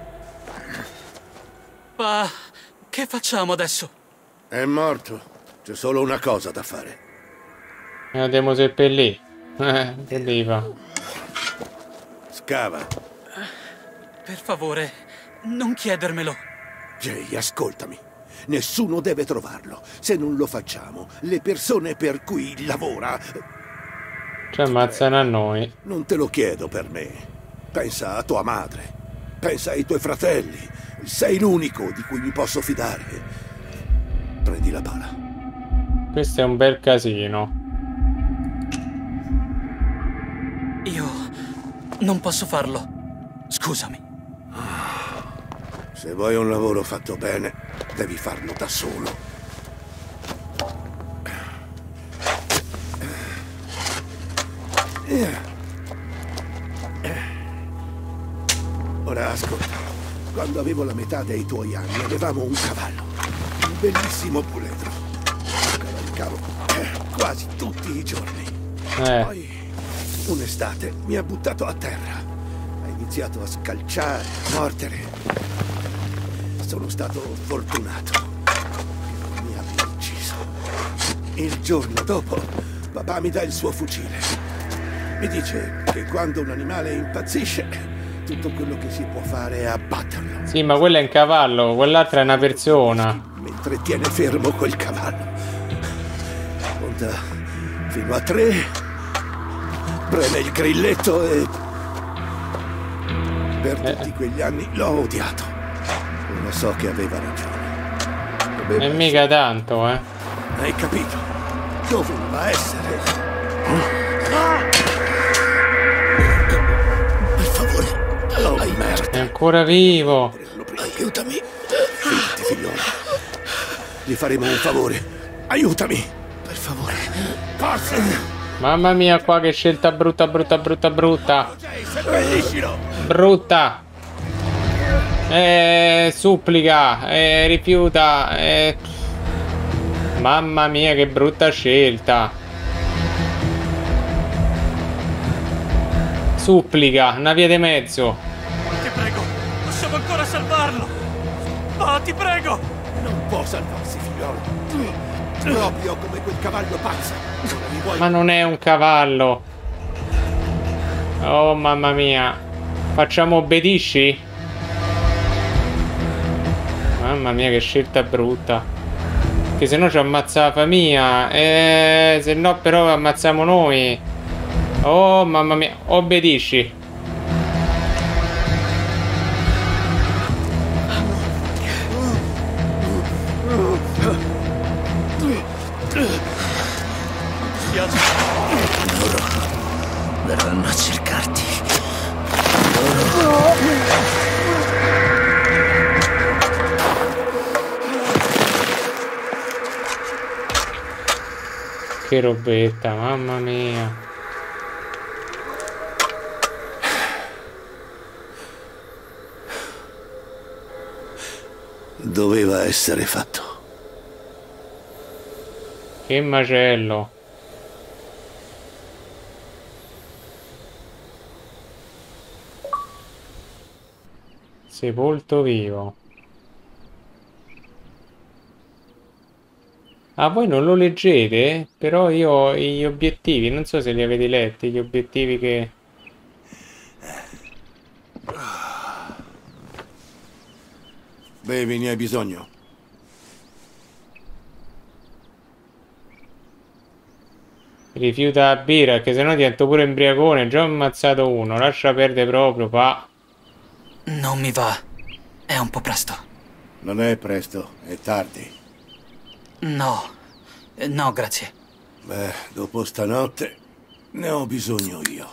Ma che facciamo adesso? È morto. C'è solo una cosa da fare. Ne andiamo seppellì. Eh, che devi fare? Scava. Per favore, non chiedermelo. Jay, ascoltami. Nessuno deve trovarlo. Se non lo facciamo, le persone per cui lavora... Ci ammazzano a noi. Non te lo chiedo per me. Pensa a tua madre. Pensa ai tuoi fratelli. Sei l'unico di cui mi posso fidare. Prendi la pala. Questo è un bel casino. Io non posso farlo. Scusami. Se vuoi un lavoro fatto bene, devi farlo da solo. Ora ascolta. Quando avevo la metà dei tuoi anni avevamo un cavallo. Un bellissimo puledro. Lo cavalcavo quasi tutti i giorni. Eh. Poi un'estate mi ha buttato a terra. Ha iniziato a scalciare, a mordere. Sono stato fortunato che non mi abbia ucciso. Il giorno dopo, papà mi dà il suo fucile. Mi dice che quando un animale impazzisce, tutto quello che si può fare è abbatterlo. Sì, ma quello è un cavallo, quell'altra è una persona. Mentre tiene fermo quel cavallo. Conta fino a tre, preme il grilletto e... Per eh. tutti quegli anni l'ho odiato. Ora so che aveva ragione. Doveva E mica tanto, eh. Hai capito? Doveva essere... Per favore. Oh, merda. È ancora vivo. Aiutami. Fidati, figliolo. Gli faremo un favore. Aiutami. Per favore. Forza. Mamma mia, qua che scelta brutta, brutta, brutta, brutta. Brutta. Eh, supplica. Eh, rifiuta. Eh. Mamma mia, che brutta scelta. Supplica, una via di mezzo. Ti prego, possiamo ancora salvarlo. Ma ti prego. Non può salvarsi, figliolo. Proprio come quel cavallo pazzo. Non vuoi... Ma non è un cavallo. Oh mamma mia. Facciamo obbedisci? Mamma mia, che scelta brutta. Che se no ci ammazza la famiglia. Eh, se no però ammazziamo noi. Oh mamma mia, obbedisci. Loro verranno a cercarti. Che robetta, mamma mia. Doveva essere fatto. Che macello. Sepolto vivo. Ah, voi non lo leggete? Però io ho gli obiettivi, non so se li avete letti, gli obiettivi che... Bevi, ne hai bisogno? Rifiuta la birra, che sennò divento pure embriacone. Già ho ammazzato uno, lascia perdere proprio, pa. Non mi va. È un po' presto. Non è presto, è tardi. No. No, grazie. Beh, dopo stanotte ne ho bisogno io.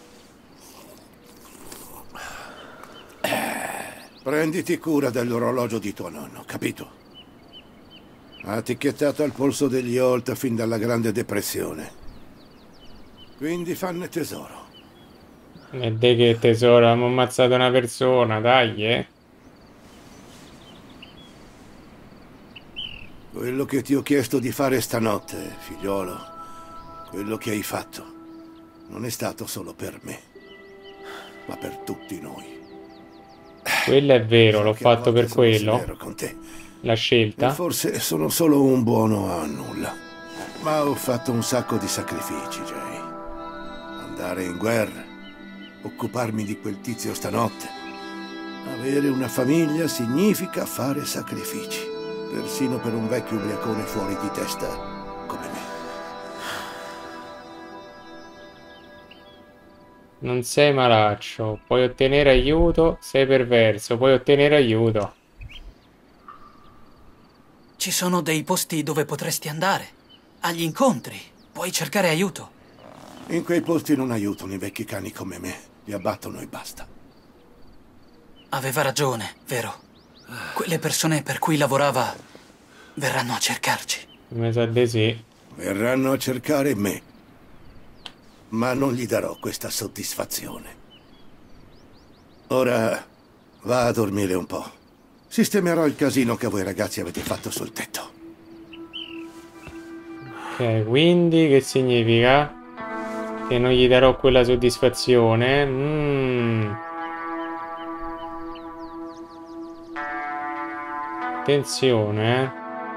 Prenditi cura dell'orologio di tuo nonno, capito? Ha ticchettato al polso degli Holt fin dalla Grande Depressione. Quindi fanne tesoro. E de che tesoro, abbiamo ammazzato una persona, dai, eh. Quello che ti ho chiesto di fare stanotte, figliolo, quello che hai fatto non è stato solo per me, ma per tutti noi. Quello è vero, So l'ho che a fatto volte per sono quello. severo con te. La E scelta. forse sono solo un buono a nulla. Ma ho fatto un sacco di sacrifici, Jay. Andare in guerra, occuparmi di quel tizio stanotte. Avere una famiglia significa fare sacrifici. Persino per un vecchio ubriacone fuori di testa come me. Non sei malaccio, puoi ottenere aiuto, sei perverso, puoi ottenere aiuto. Ci sono dei posti dove potresti andare. Agli incontri. Puoi cercare aiuto. In quei posti non aiutano i vecchi cani come me. Li abbattono e basta. Aveva ragione, vero? Quelle persone per cui lavorava verranno a cercarci. Mi sa di sì. Verranno a cercare me. Ma non gli darò questa soddisfazione. Ora va a dormire un po'. Sistemerò il casino che voi ragazzi avete fatto sul tetto. Ok, quindi che significa? Che non gli darò quella soddisfazione? Mm. Attenzione, eh.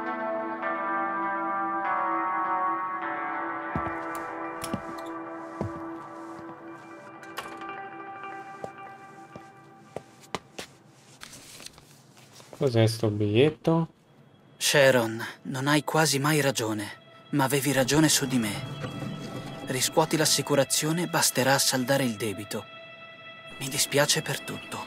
Cos'è sto biglietto? Sharon, non hai quasi mai ragione, ma avevi ragione su di me. Riscuoti l'assicurazione, basterà a saldare il debito. Mi dispiace per tutto.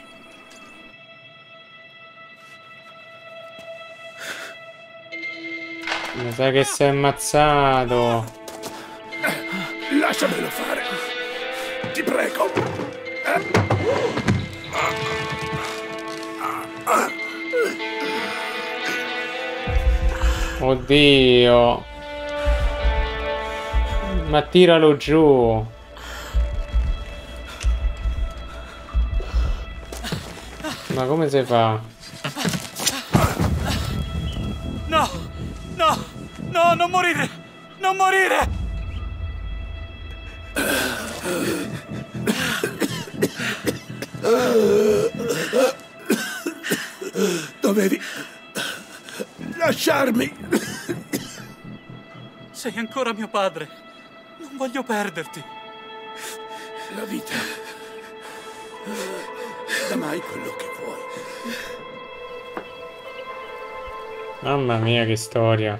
Mi sa che si è ammazzato. Lasciamelo fare. Ti prego. Oddio. Ma tiralo giù. Ma come si fa? No! No! No, non morire! Non morire! Dovevi lasciarmi. Sei ancora mio padre. Non voglio perderti. La vita dà mai quello che vuoi. Mamma mia, che storia.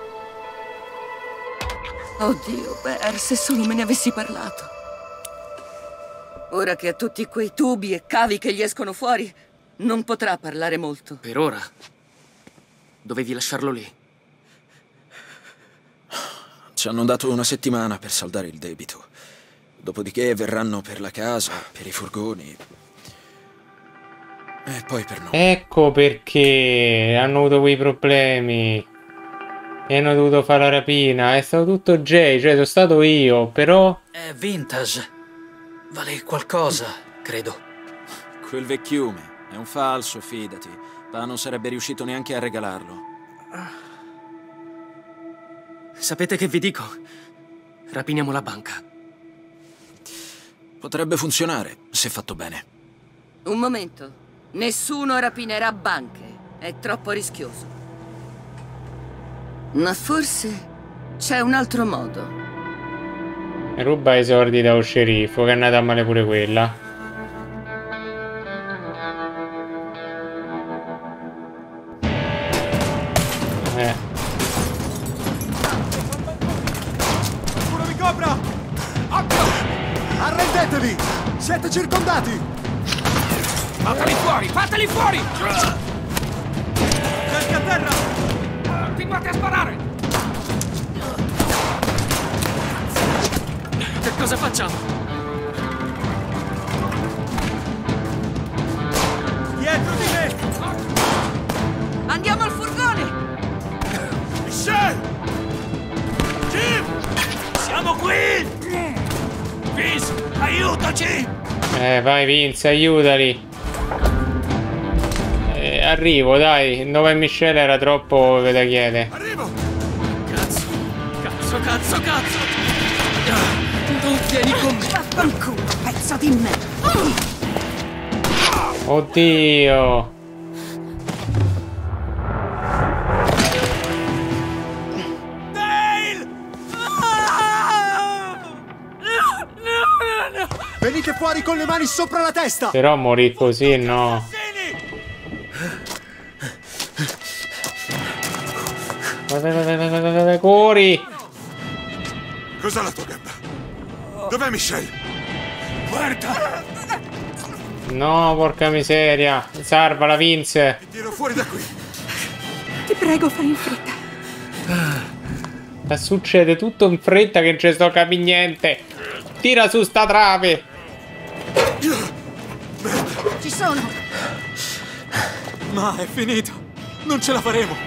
Oddio, Bear, se solo me ne avessi parlato. Ora che ha tutti quei tubi e cavi che gli escono fuori, non potrà parlare molto. Per ora. Dovevi lasciarlo lì. Ci hanno dato una settimana per saldare il debito. Dopodiché verranno per la casa, per i furgoni. E poi per noi. Ecco perché hanno avuto quei problemi. E hanno dovuto fare la rapina. È stato tutto Jay, cioè sono stato io, però... È vintage. Vale qualcosa, credo. Quel vecchiume è un falso, fidati. Pa non sarebbe riuscito neanche a regalarlo. Sapete che vi dico? Rapiniamo la banca. Potrebbe funzionare, se fatto bene. Un momento. Nessuno rapinerà banche. È troppo rischioso. Ma forse c'è un altro modo. Ruba i soldi dallo sceriffo, che è andata a male pure quella. Eh. Uno vi copra! Occhio! Arrendetevi! Siete circondati! Fateli fuori! Fateli fuori! Cerchi a terra! Continuate a sparare! Che cosa facciamo? Dietro di me! Andiamo al furgone! Michelle! Jim! Siamo qui! Vince, aiutaci! Eh, vai Vince, aiutali. Eh, arrivo, dai. Il nome Michelle era troppo da chiedere. Arrivo! Cazzo, cazzo, cazzo, cazzo! Vieni con me! Vaffanculo, pezzo di me! Oddio! Venite fuori con le mani sopra la testa! Però morì così, no? Vai, vai, vai, vai, vai, vai, vai, corri! Cos'ha la tua gamba? Dov'è Michelle? Guarda! No, porca miseria! Salvala, Vince! Ti tiro fuori da qui! Ti prego, fai in fretta. Ma succede tutto in fretta che non ci sto capendo niente! Tira su sta trave! Ci sono! Ma è finito! Non ce la faremo!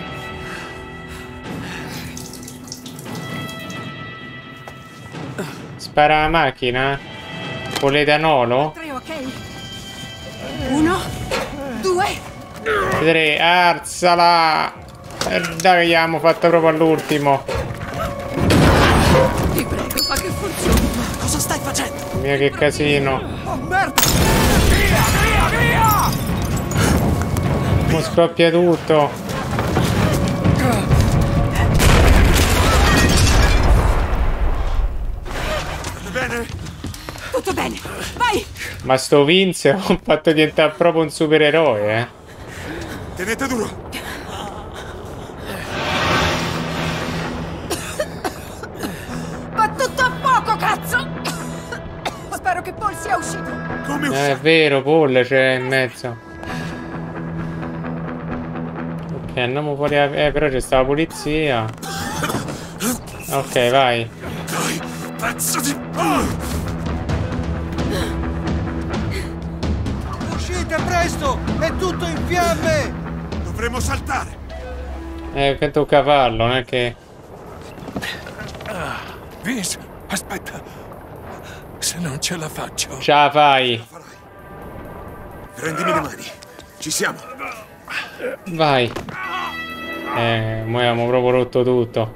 Spara la macchina? Con l'etanolo? Tre, ok? Uno, due... Tre, alzala! Eh, dai, che abbiamo fatto proprio all'ultimo! Ti prego, fa che funzioni! Cosa stai facendo? Mia che casino! Oh merda! Via, via, via! Mo scoppia tutto! Bene? Tutto bene, vai! Ma sto Vince ho fatto diventare proprio un supereroe, eh! Tenete duro! Va tutto a poco, cazzo! Spero che Paul sia uscito. Come uscito? Eh, è vero, Paul c'è in mezzo. Ok, andiamo fuori a... Eh, però c'è sta la polizia. Ok, vai. Dai, pezzo di... Oh! Uscite presto! È tutto in fiamme! Dovremmo saltare! Eh, che tocca farlo, non è che... Vince, aspetta. Se non ce la faccio... Ce la fai! Prendimi le mani. Ci siamo. Vai. Eh, mo abbiamo proprio rotto tutto.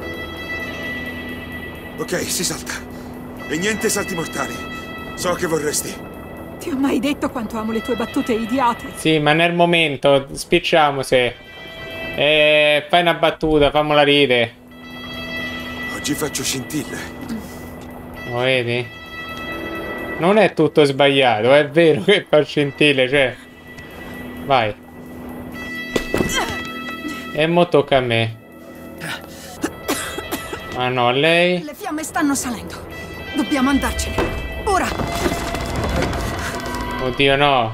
Ok, si salta. E niente salti mortali. So che vorresti. Ti ho mai detto quanto amo le tue battute idiote? Sì, ma nel momento spicciamo se... Eh, fai una battuta, famola ride. Oggi faccio scintille. Lo vedi? Non è tutto sbagliato, è vero che fa scintille, cioè... Vai. E mo tocca a me. Ah no, lei... Le fiamme stanno salendo. Dobbiamo andarcene. Ora! Oddio no.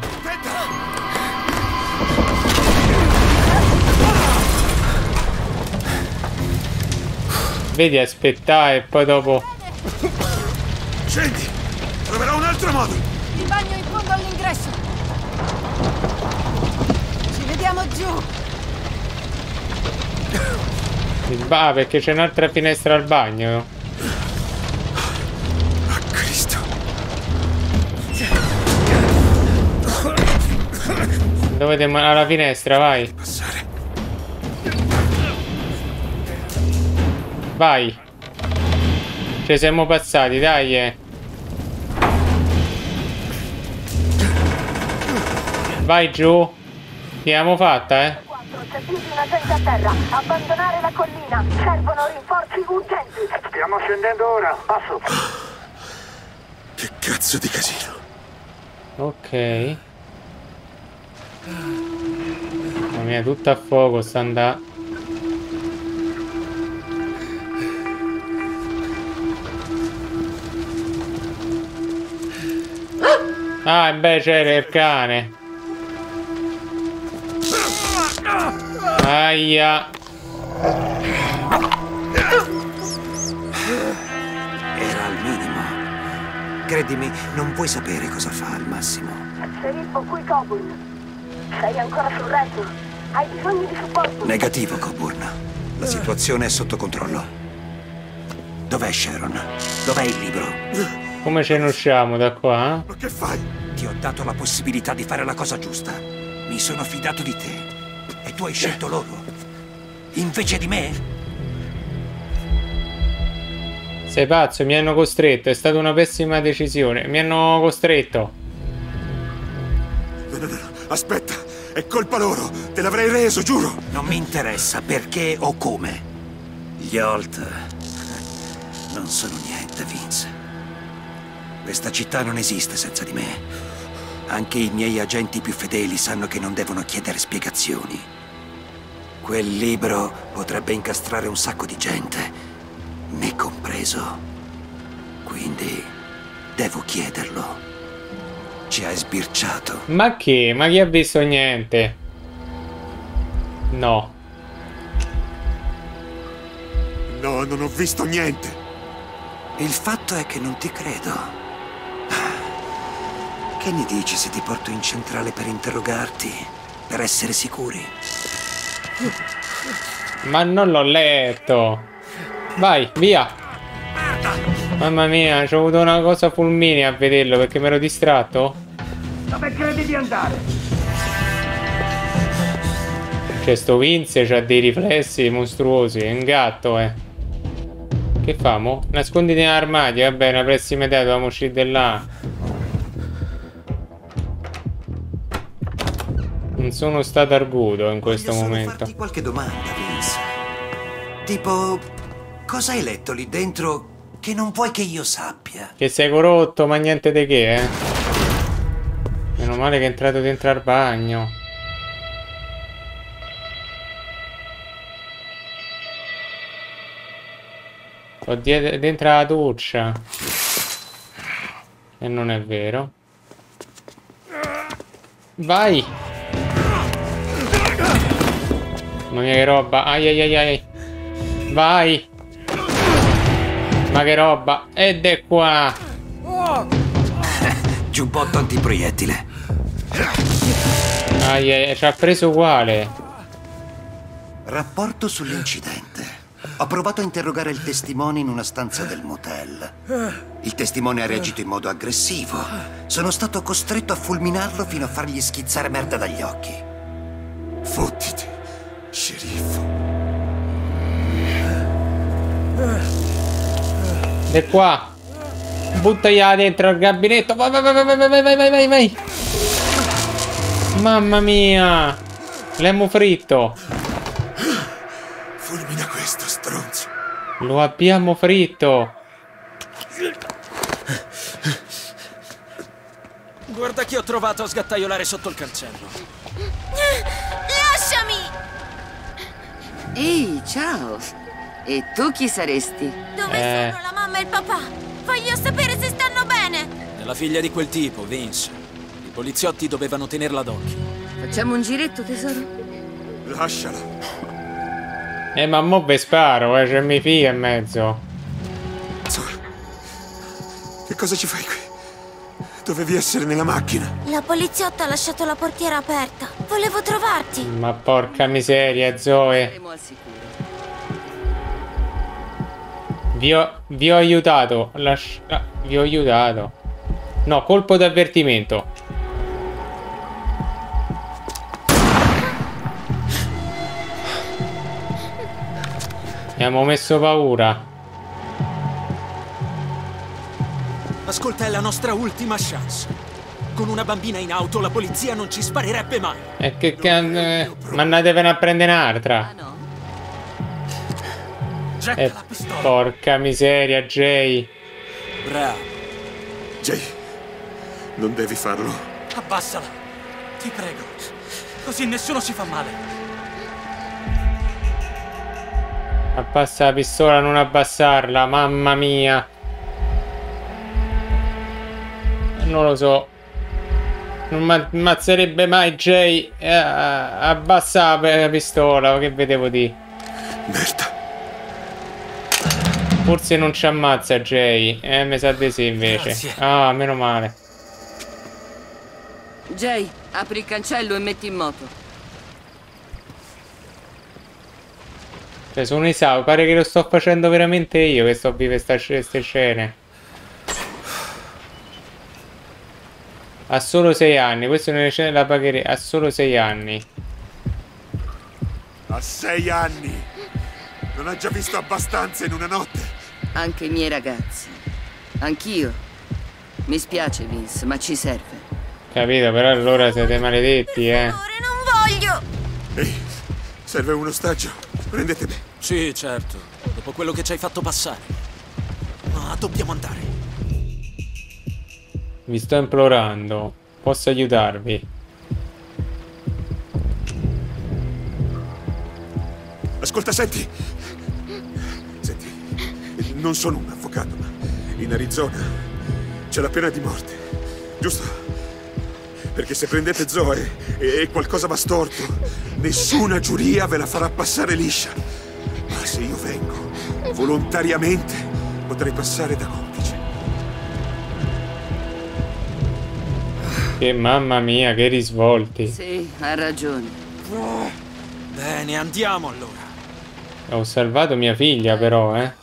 Vedi, aspettare e poi dopo... Scendi! Troverò un altro modo! Il bagno in fondo all'ingresso! Ci vediamo giù! Ah, perché c'è un'altra finestra al bagno. Oh, Cristo! Dovete alla finestra, vai! Passare. Vai! Ci siamo passati, dai! Eh. Vai giù! L'abbiamo fatta, eh! C'è più di una gente a terra. Abbandonare la collina. Servono rinforzi urgenti. Stiamo scendendo ora. Passo. Che cazzo di casino. Ok. Mamma mia, tutto a fuoco sta andando. Ah, invece era il cane. Aia. Era al minimo. Credimi, non puoi sapere cosa fa al massimo. Sceriffo, qui Coburn. Sei ancora sul retto? Hai bisogno di supporto? Negativo, Coburn. La situazione è sotto controllo. Dov'è Sharon? Dov'è il libro? Come ce ne usciamo da qua? Eh? Ma che fai? Ti ho dato la possibilità di fare la cosa giusta. Mi sono fidato di te. E tu hai scelto loro. Invece di me? Sei pazzo, mi hanno costretto, è stata una pessima decisione. Mi hanno costretto. No, no, no, aspetta, è colpa loro, te l'avrei reso, giuro. Non mi interessa perché o come. Gli Holt non sono niente, Vince. Questa città non esiste senza di me. Anche i miei agenti più fedeli sanno che non devono chiedere spiegazioni. Quel libro potrebbe incastrare un sacco di gente, me compreso. Quindi devo chiederlo. Ci hai sbirciato. Ma che? Ma chi ha visto niente? No. No, non ho visto niente. Il fatto è che non ti credo. Che ne dici se ti porto in centrale per interrogarti? Per essere sicuri? Ma non l'ho letto. Vai, via. Mamma mia, c'ho avuto una cosa fulminea a vederlo perché mi ero distratto. Dove credi di andare? Cioè, sto Vince c'ha dei riflessi mostruosi. È un gatto, eh. Che famo? Nasconditi nell'armadio. Vabbè, una prossima idea, dobbiamo uscire da là. Non sono stato arguto in questo Voglio solo momento. farti qualche domanda, Vince. Tipo, cosa hai letto lì dentro che non vuoi che io sappia? Che sei corrotto, ma niente di che, eh. Meno male che è entrato dentro al bagno. Ho dietro, dentro la doccia. E non è vero. Vai! Mamma mia che roba. Ai ai ai ai. Vai! Ma che roba. Ed è qua. Giubbotto antiproiettile. Ai ai, ci ha preso uguale. Rapporto sull'incidente. Ho provato a interrogare il testimone in una stanza del motel. Il testimone ha reagito in modo aggressivo. Sono stato costretto a fulminarlo fino a fargli schizzare merda dagli occhi. Fottiti, sceriffo. E qua. Buttaglia dentro al gabinetto. Vai, vai, vai, vai, vai, vai, vai, vai, vai. Mamma mia. L'abbiamo fritto. Fulmina questo, stronzo. Lo abbiamo fritto. Guarda chi ho trovato a sgattaiolare sotto il cancello. Lasciami! Ehi, ciao. E tu chi saresti? Dove Eh. sono la mamma e il papà? Voglio sapere se stanno bene! È la figlia di quel tipo, Vince. I poliziotti dovevano tenerla d'occhio. Facciamo un giretto, tesoro? Lasciala. Eh, ma mo ve sparo, eh, c'è mia figlia in mezzo. Che cosa ci fai qui? Dovevi essere nella macchina. La poliziotta ha lasciato la portiera aperta. Volevo trovarti. Ma porca miseria, Zoe. Vi ho, vi ho aiutato. Lascia, ah, vi ho aiutato. No, colpo d'avvertimento. Abbiamo messo paura. Ascolta, è la nostra ultima chance. Con una bambina in auto la polizia non ci sparerebbe mai. E che can... Eh, ma andatevene a prendere un'altra. Eh, porca miseria, Jay. Bravo. Jay, non devi farlo. Abbassala, ti prego. Così nessuno si fa male. Abbassa la pistola, non abbassarla, mamma mia. Non lo so. Non ma ammazzerebbe mai Jay. Eh, abbassa la pistola, che vedevo di. Merda. Forse non ci ammazza Jay. Eh, mi sa di sì invece. Grazie. Ah, meno male. Jay, apri il cancello e metti in moto. Cioè, sono esausto. Pare che lo sto facendo veramente io che sto a vivere queste scene. Ha solo sei anni. Questo nelle scene la pagherei. Ha solo sei anni. Ha sei anni. Non ha già visto abbastanza in una notte. Anche i miei ragazzi. Anch'io. Mi spiace, Vince, ma ci serve. Capito, però allora siete maledetti, eh. Non voglio! Ehi, serve un ostaggio. Prendetemi. Sì, certo. Dopo quello che ci hai fatto passare. Ma dobbiamo andare. Vi sto implorando. Posso aiutarvi? Ascolta, senti. Senti, non sono un avvocato, ma in Arizona c'è la pena di morte, giusto? Perché se prendete Zoe e qualcosa va storto, nessuna giuria ve la farà passare liscia. Ma se io vengo volontariamente, potrei passare da complice. Che mamma mia, che risvolti. Sì, ha ragione. Bene, andiamo allora. Ho salvato mia figlia però, eh.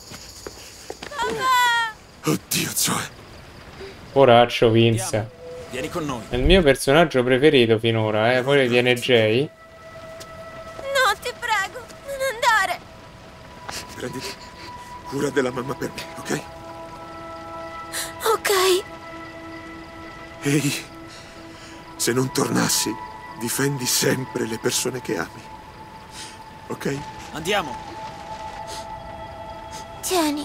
Oddio, Zoe. Poraccio Vince. Vieni con noi. È il mio personaggio preferito finora, eh. Poi viene Jay. No, ti prego, non andare. Prenditi cura della mamma per me, ok? Ok. Ehi, se non tornassi, difendi sempre le persone che ami. Ok? Andiamo. Tieni.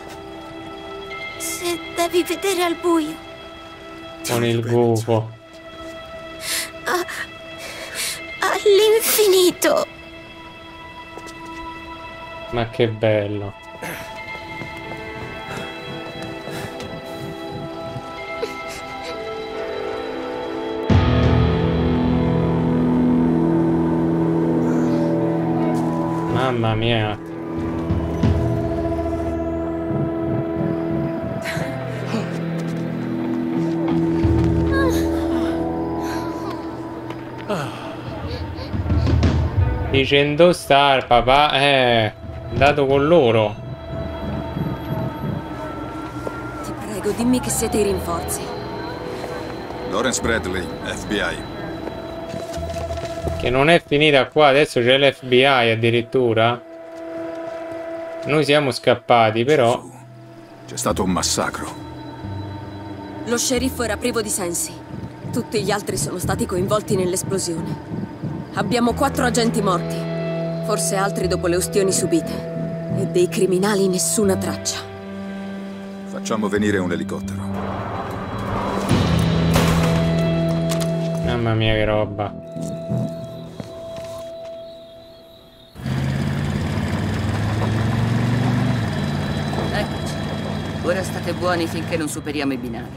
Se devi vedere al buio. Con il gufo. A... all'infinito. Ma che bello. Mamma mia. Dicendo star, papà, eh, andato con loro. Ti prego, dimmi che siete i rinforzi. Lawrence Bradley, F B I. Che non è finita qua, adesso c'è l'F B I addirittura. Noi siamo scappati, però. C'è stato un massacro. Lo sceriffo era privo di sensi. Tutti gli altri sono stati coinvolti nell'esplosione. Abbiamo quattro agenti morti, forse altri dopo le ustioni subite. E dei criminali nessuna traccia. Facciamo venire un elicottero. Mamma mia che roba. Eccoci. Ora state buoni finché non superiamo i binari.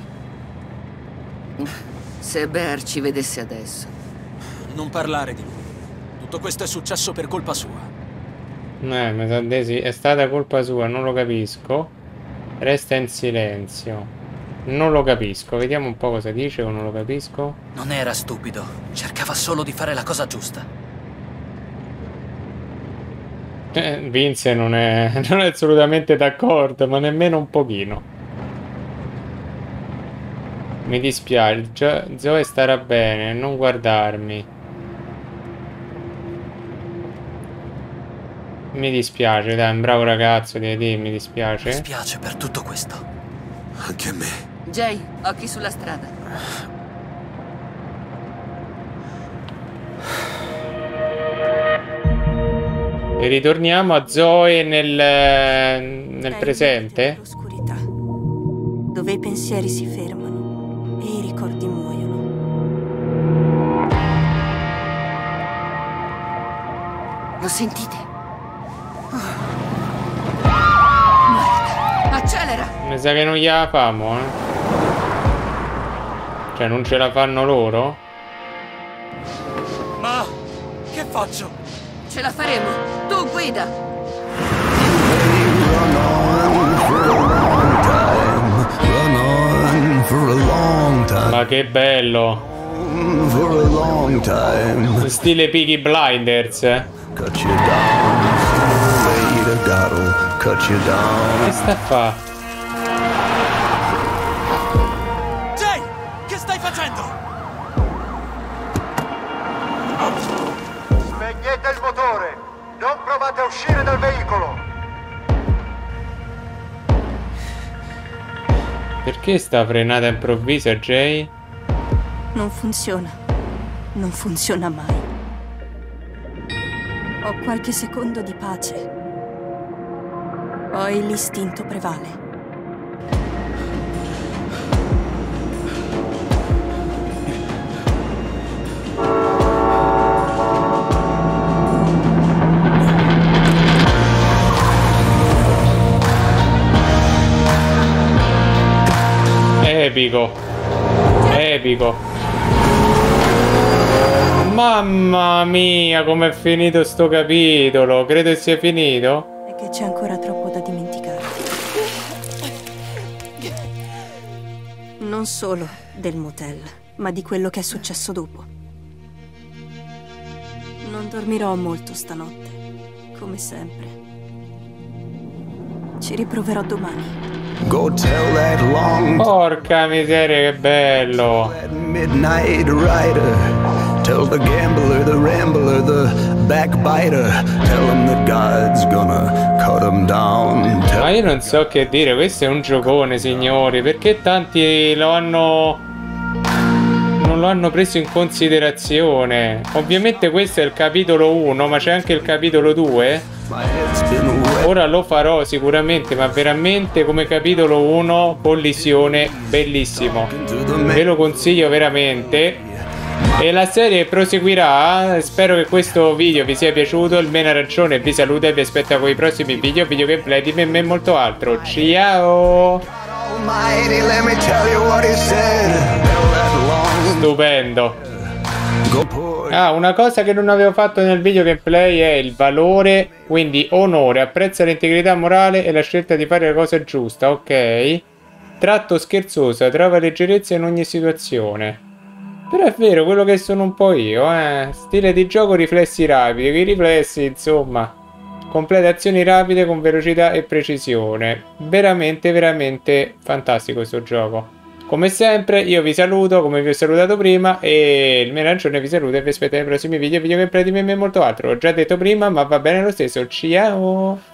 Se Bear ci vedesse adesso. Non parlare di lui. Tutto questo è successo per colpa sua. Eh, mi sa di sì. È stata colpa sua, non lo capisco. Resta in silenzio. Non lo capisco. Vediamo un po' cosa dice o non lo capisco. Non era stupido. Cercava solo di fare la cosa giusta. Eh, Vince non è, non è assolutamente d'accordo, ma nemmeno un pochino. Mi dispiace. Gio Zoe starà bene. Non guardarmi. Mi dispiace, dai, un bravo ragazzo, devi dire, mi dispiace. Mi dispiace per tutto questo. Anche a me. Jay, occhi sulla strada. E ritorniamo a Zoe nel, nel presente. L'oscurità, dove i pensieri si fermano e i ricordi muoiono. Lo sentite? Accelera! Mi sa che non gliela famo, eh. Cioè, non ce la fanno loro? Ma che faccio? Ce la faremo! Tu guida! Ma che bello! Stile Peaky Blinders. Che sta a fa? Jay, che stai facendo? Spegnete il motore! Non provate a uscire dal veicolo! Perché sta frenata improvvisa, Jay? Non funziona. Non funziona mai. Ho qualche secondo di pace. Poi l'istinto prevale. Epico. Epico. Mamma mia, com'è finito sto capitolo. Credo sia finito. È che c'è ancora troppo da dimenticare. Non solo del motel, ma di quello che è successo dopo. Non dormirò molto stanotte, come sempre. Ci riproverò domani. Go tell that long Porca miseria, che bello. midnight rider. Tell the gambler, the rambler, the backbiter. Tell him that God's gonna cut him down. Tell Ma io non so che dire, questo è un giocone, signori. Perché tanti lo hanno... non lo hanno preso in considerazione. Ovviamente questo è il capitolo uno, ma c'è anche il capitolo due. Ora lo farò sicuramente, ma veramente come capitolo uno, collisione, bellissimo. Ve lo consiglio veramente. E la serie proseguirà. Spero che questo video vi sia piaciuto. Il Mena Arancione vi saluta e vi aspetta con i prossimi video, video gameplay di me e molto altro. Ciao. Stupendo. Ah, una cosa che non avevo fatto nel video gameplay è il valore, quindi onore, apprezza l'integrità morale e la scelta di fare la cosa giusta, ok? Tratto scherzosa, trova leggerezza in ogni situazione. Però è vero, quello che sono un po' io, eh. Stile di gioco, riflessi rapidi, che i riflessi, insomma. Completa azioni rapide con velocità e precisione. Veramente, veramente fantastico questo gioco. Come sempre io vi saluto come vi ho salutato prima e il Mena Arancione vi saluta e vi aspetto nei prossimi video, video gameplay di me e molto altro. L'ho già detto prima, ma va bene lo stesso. Ciao!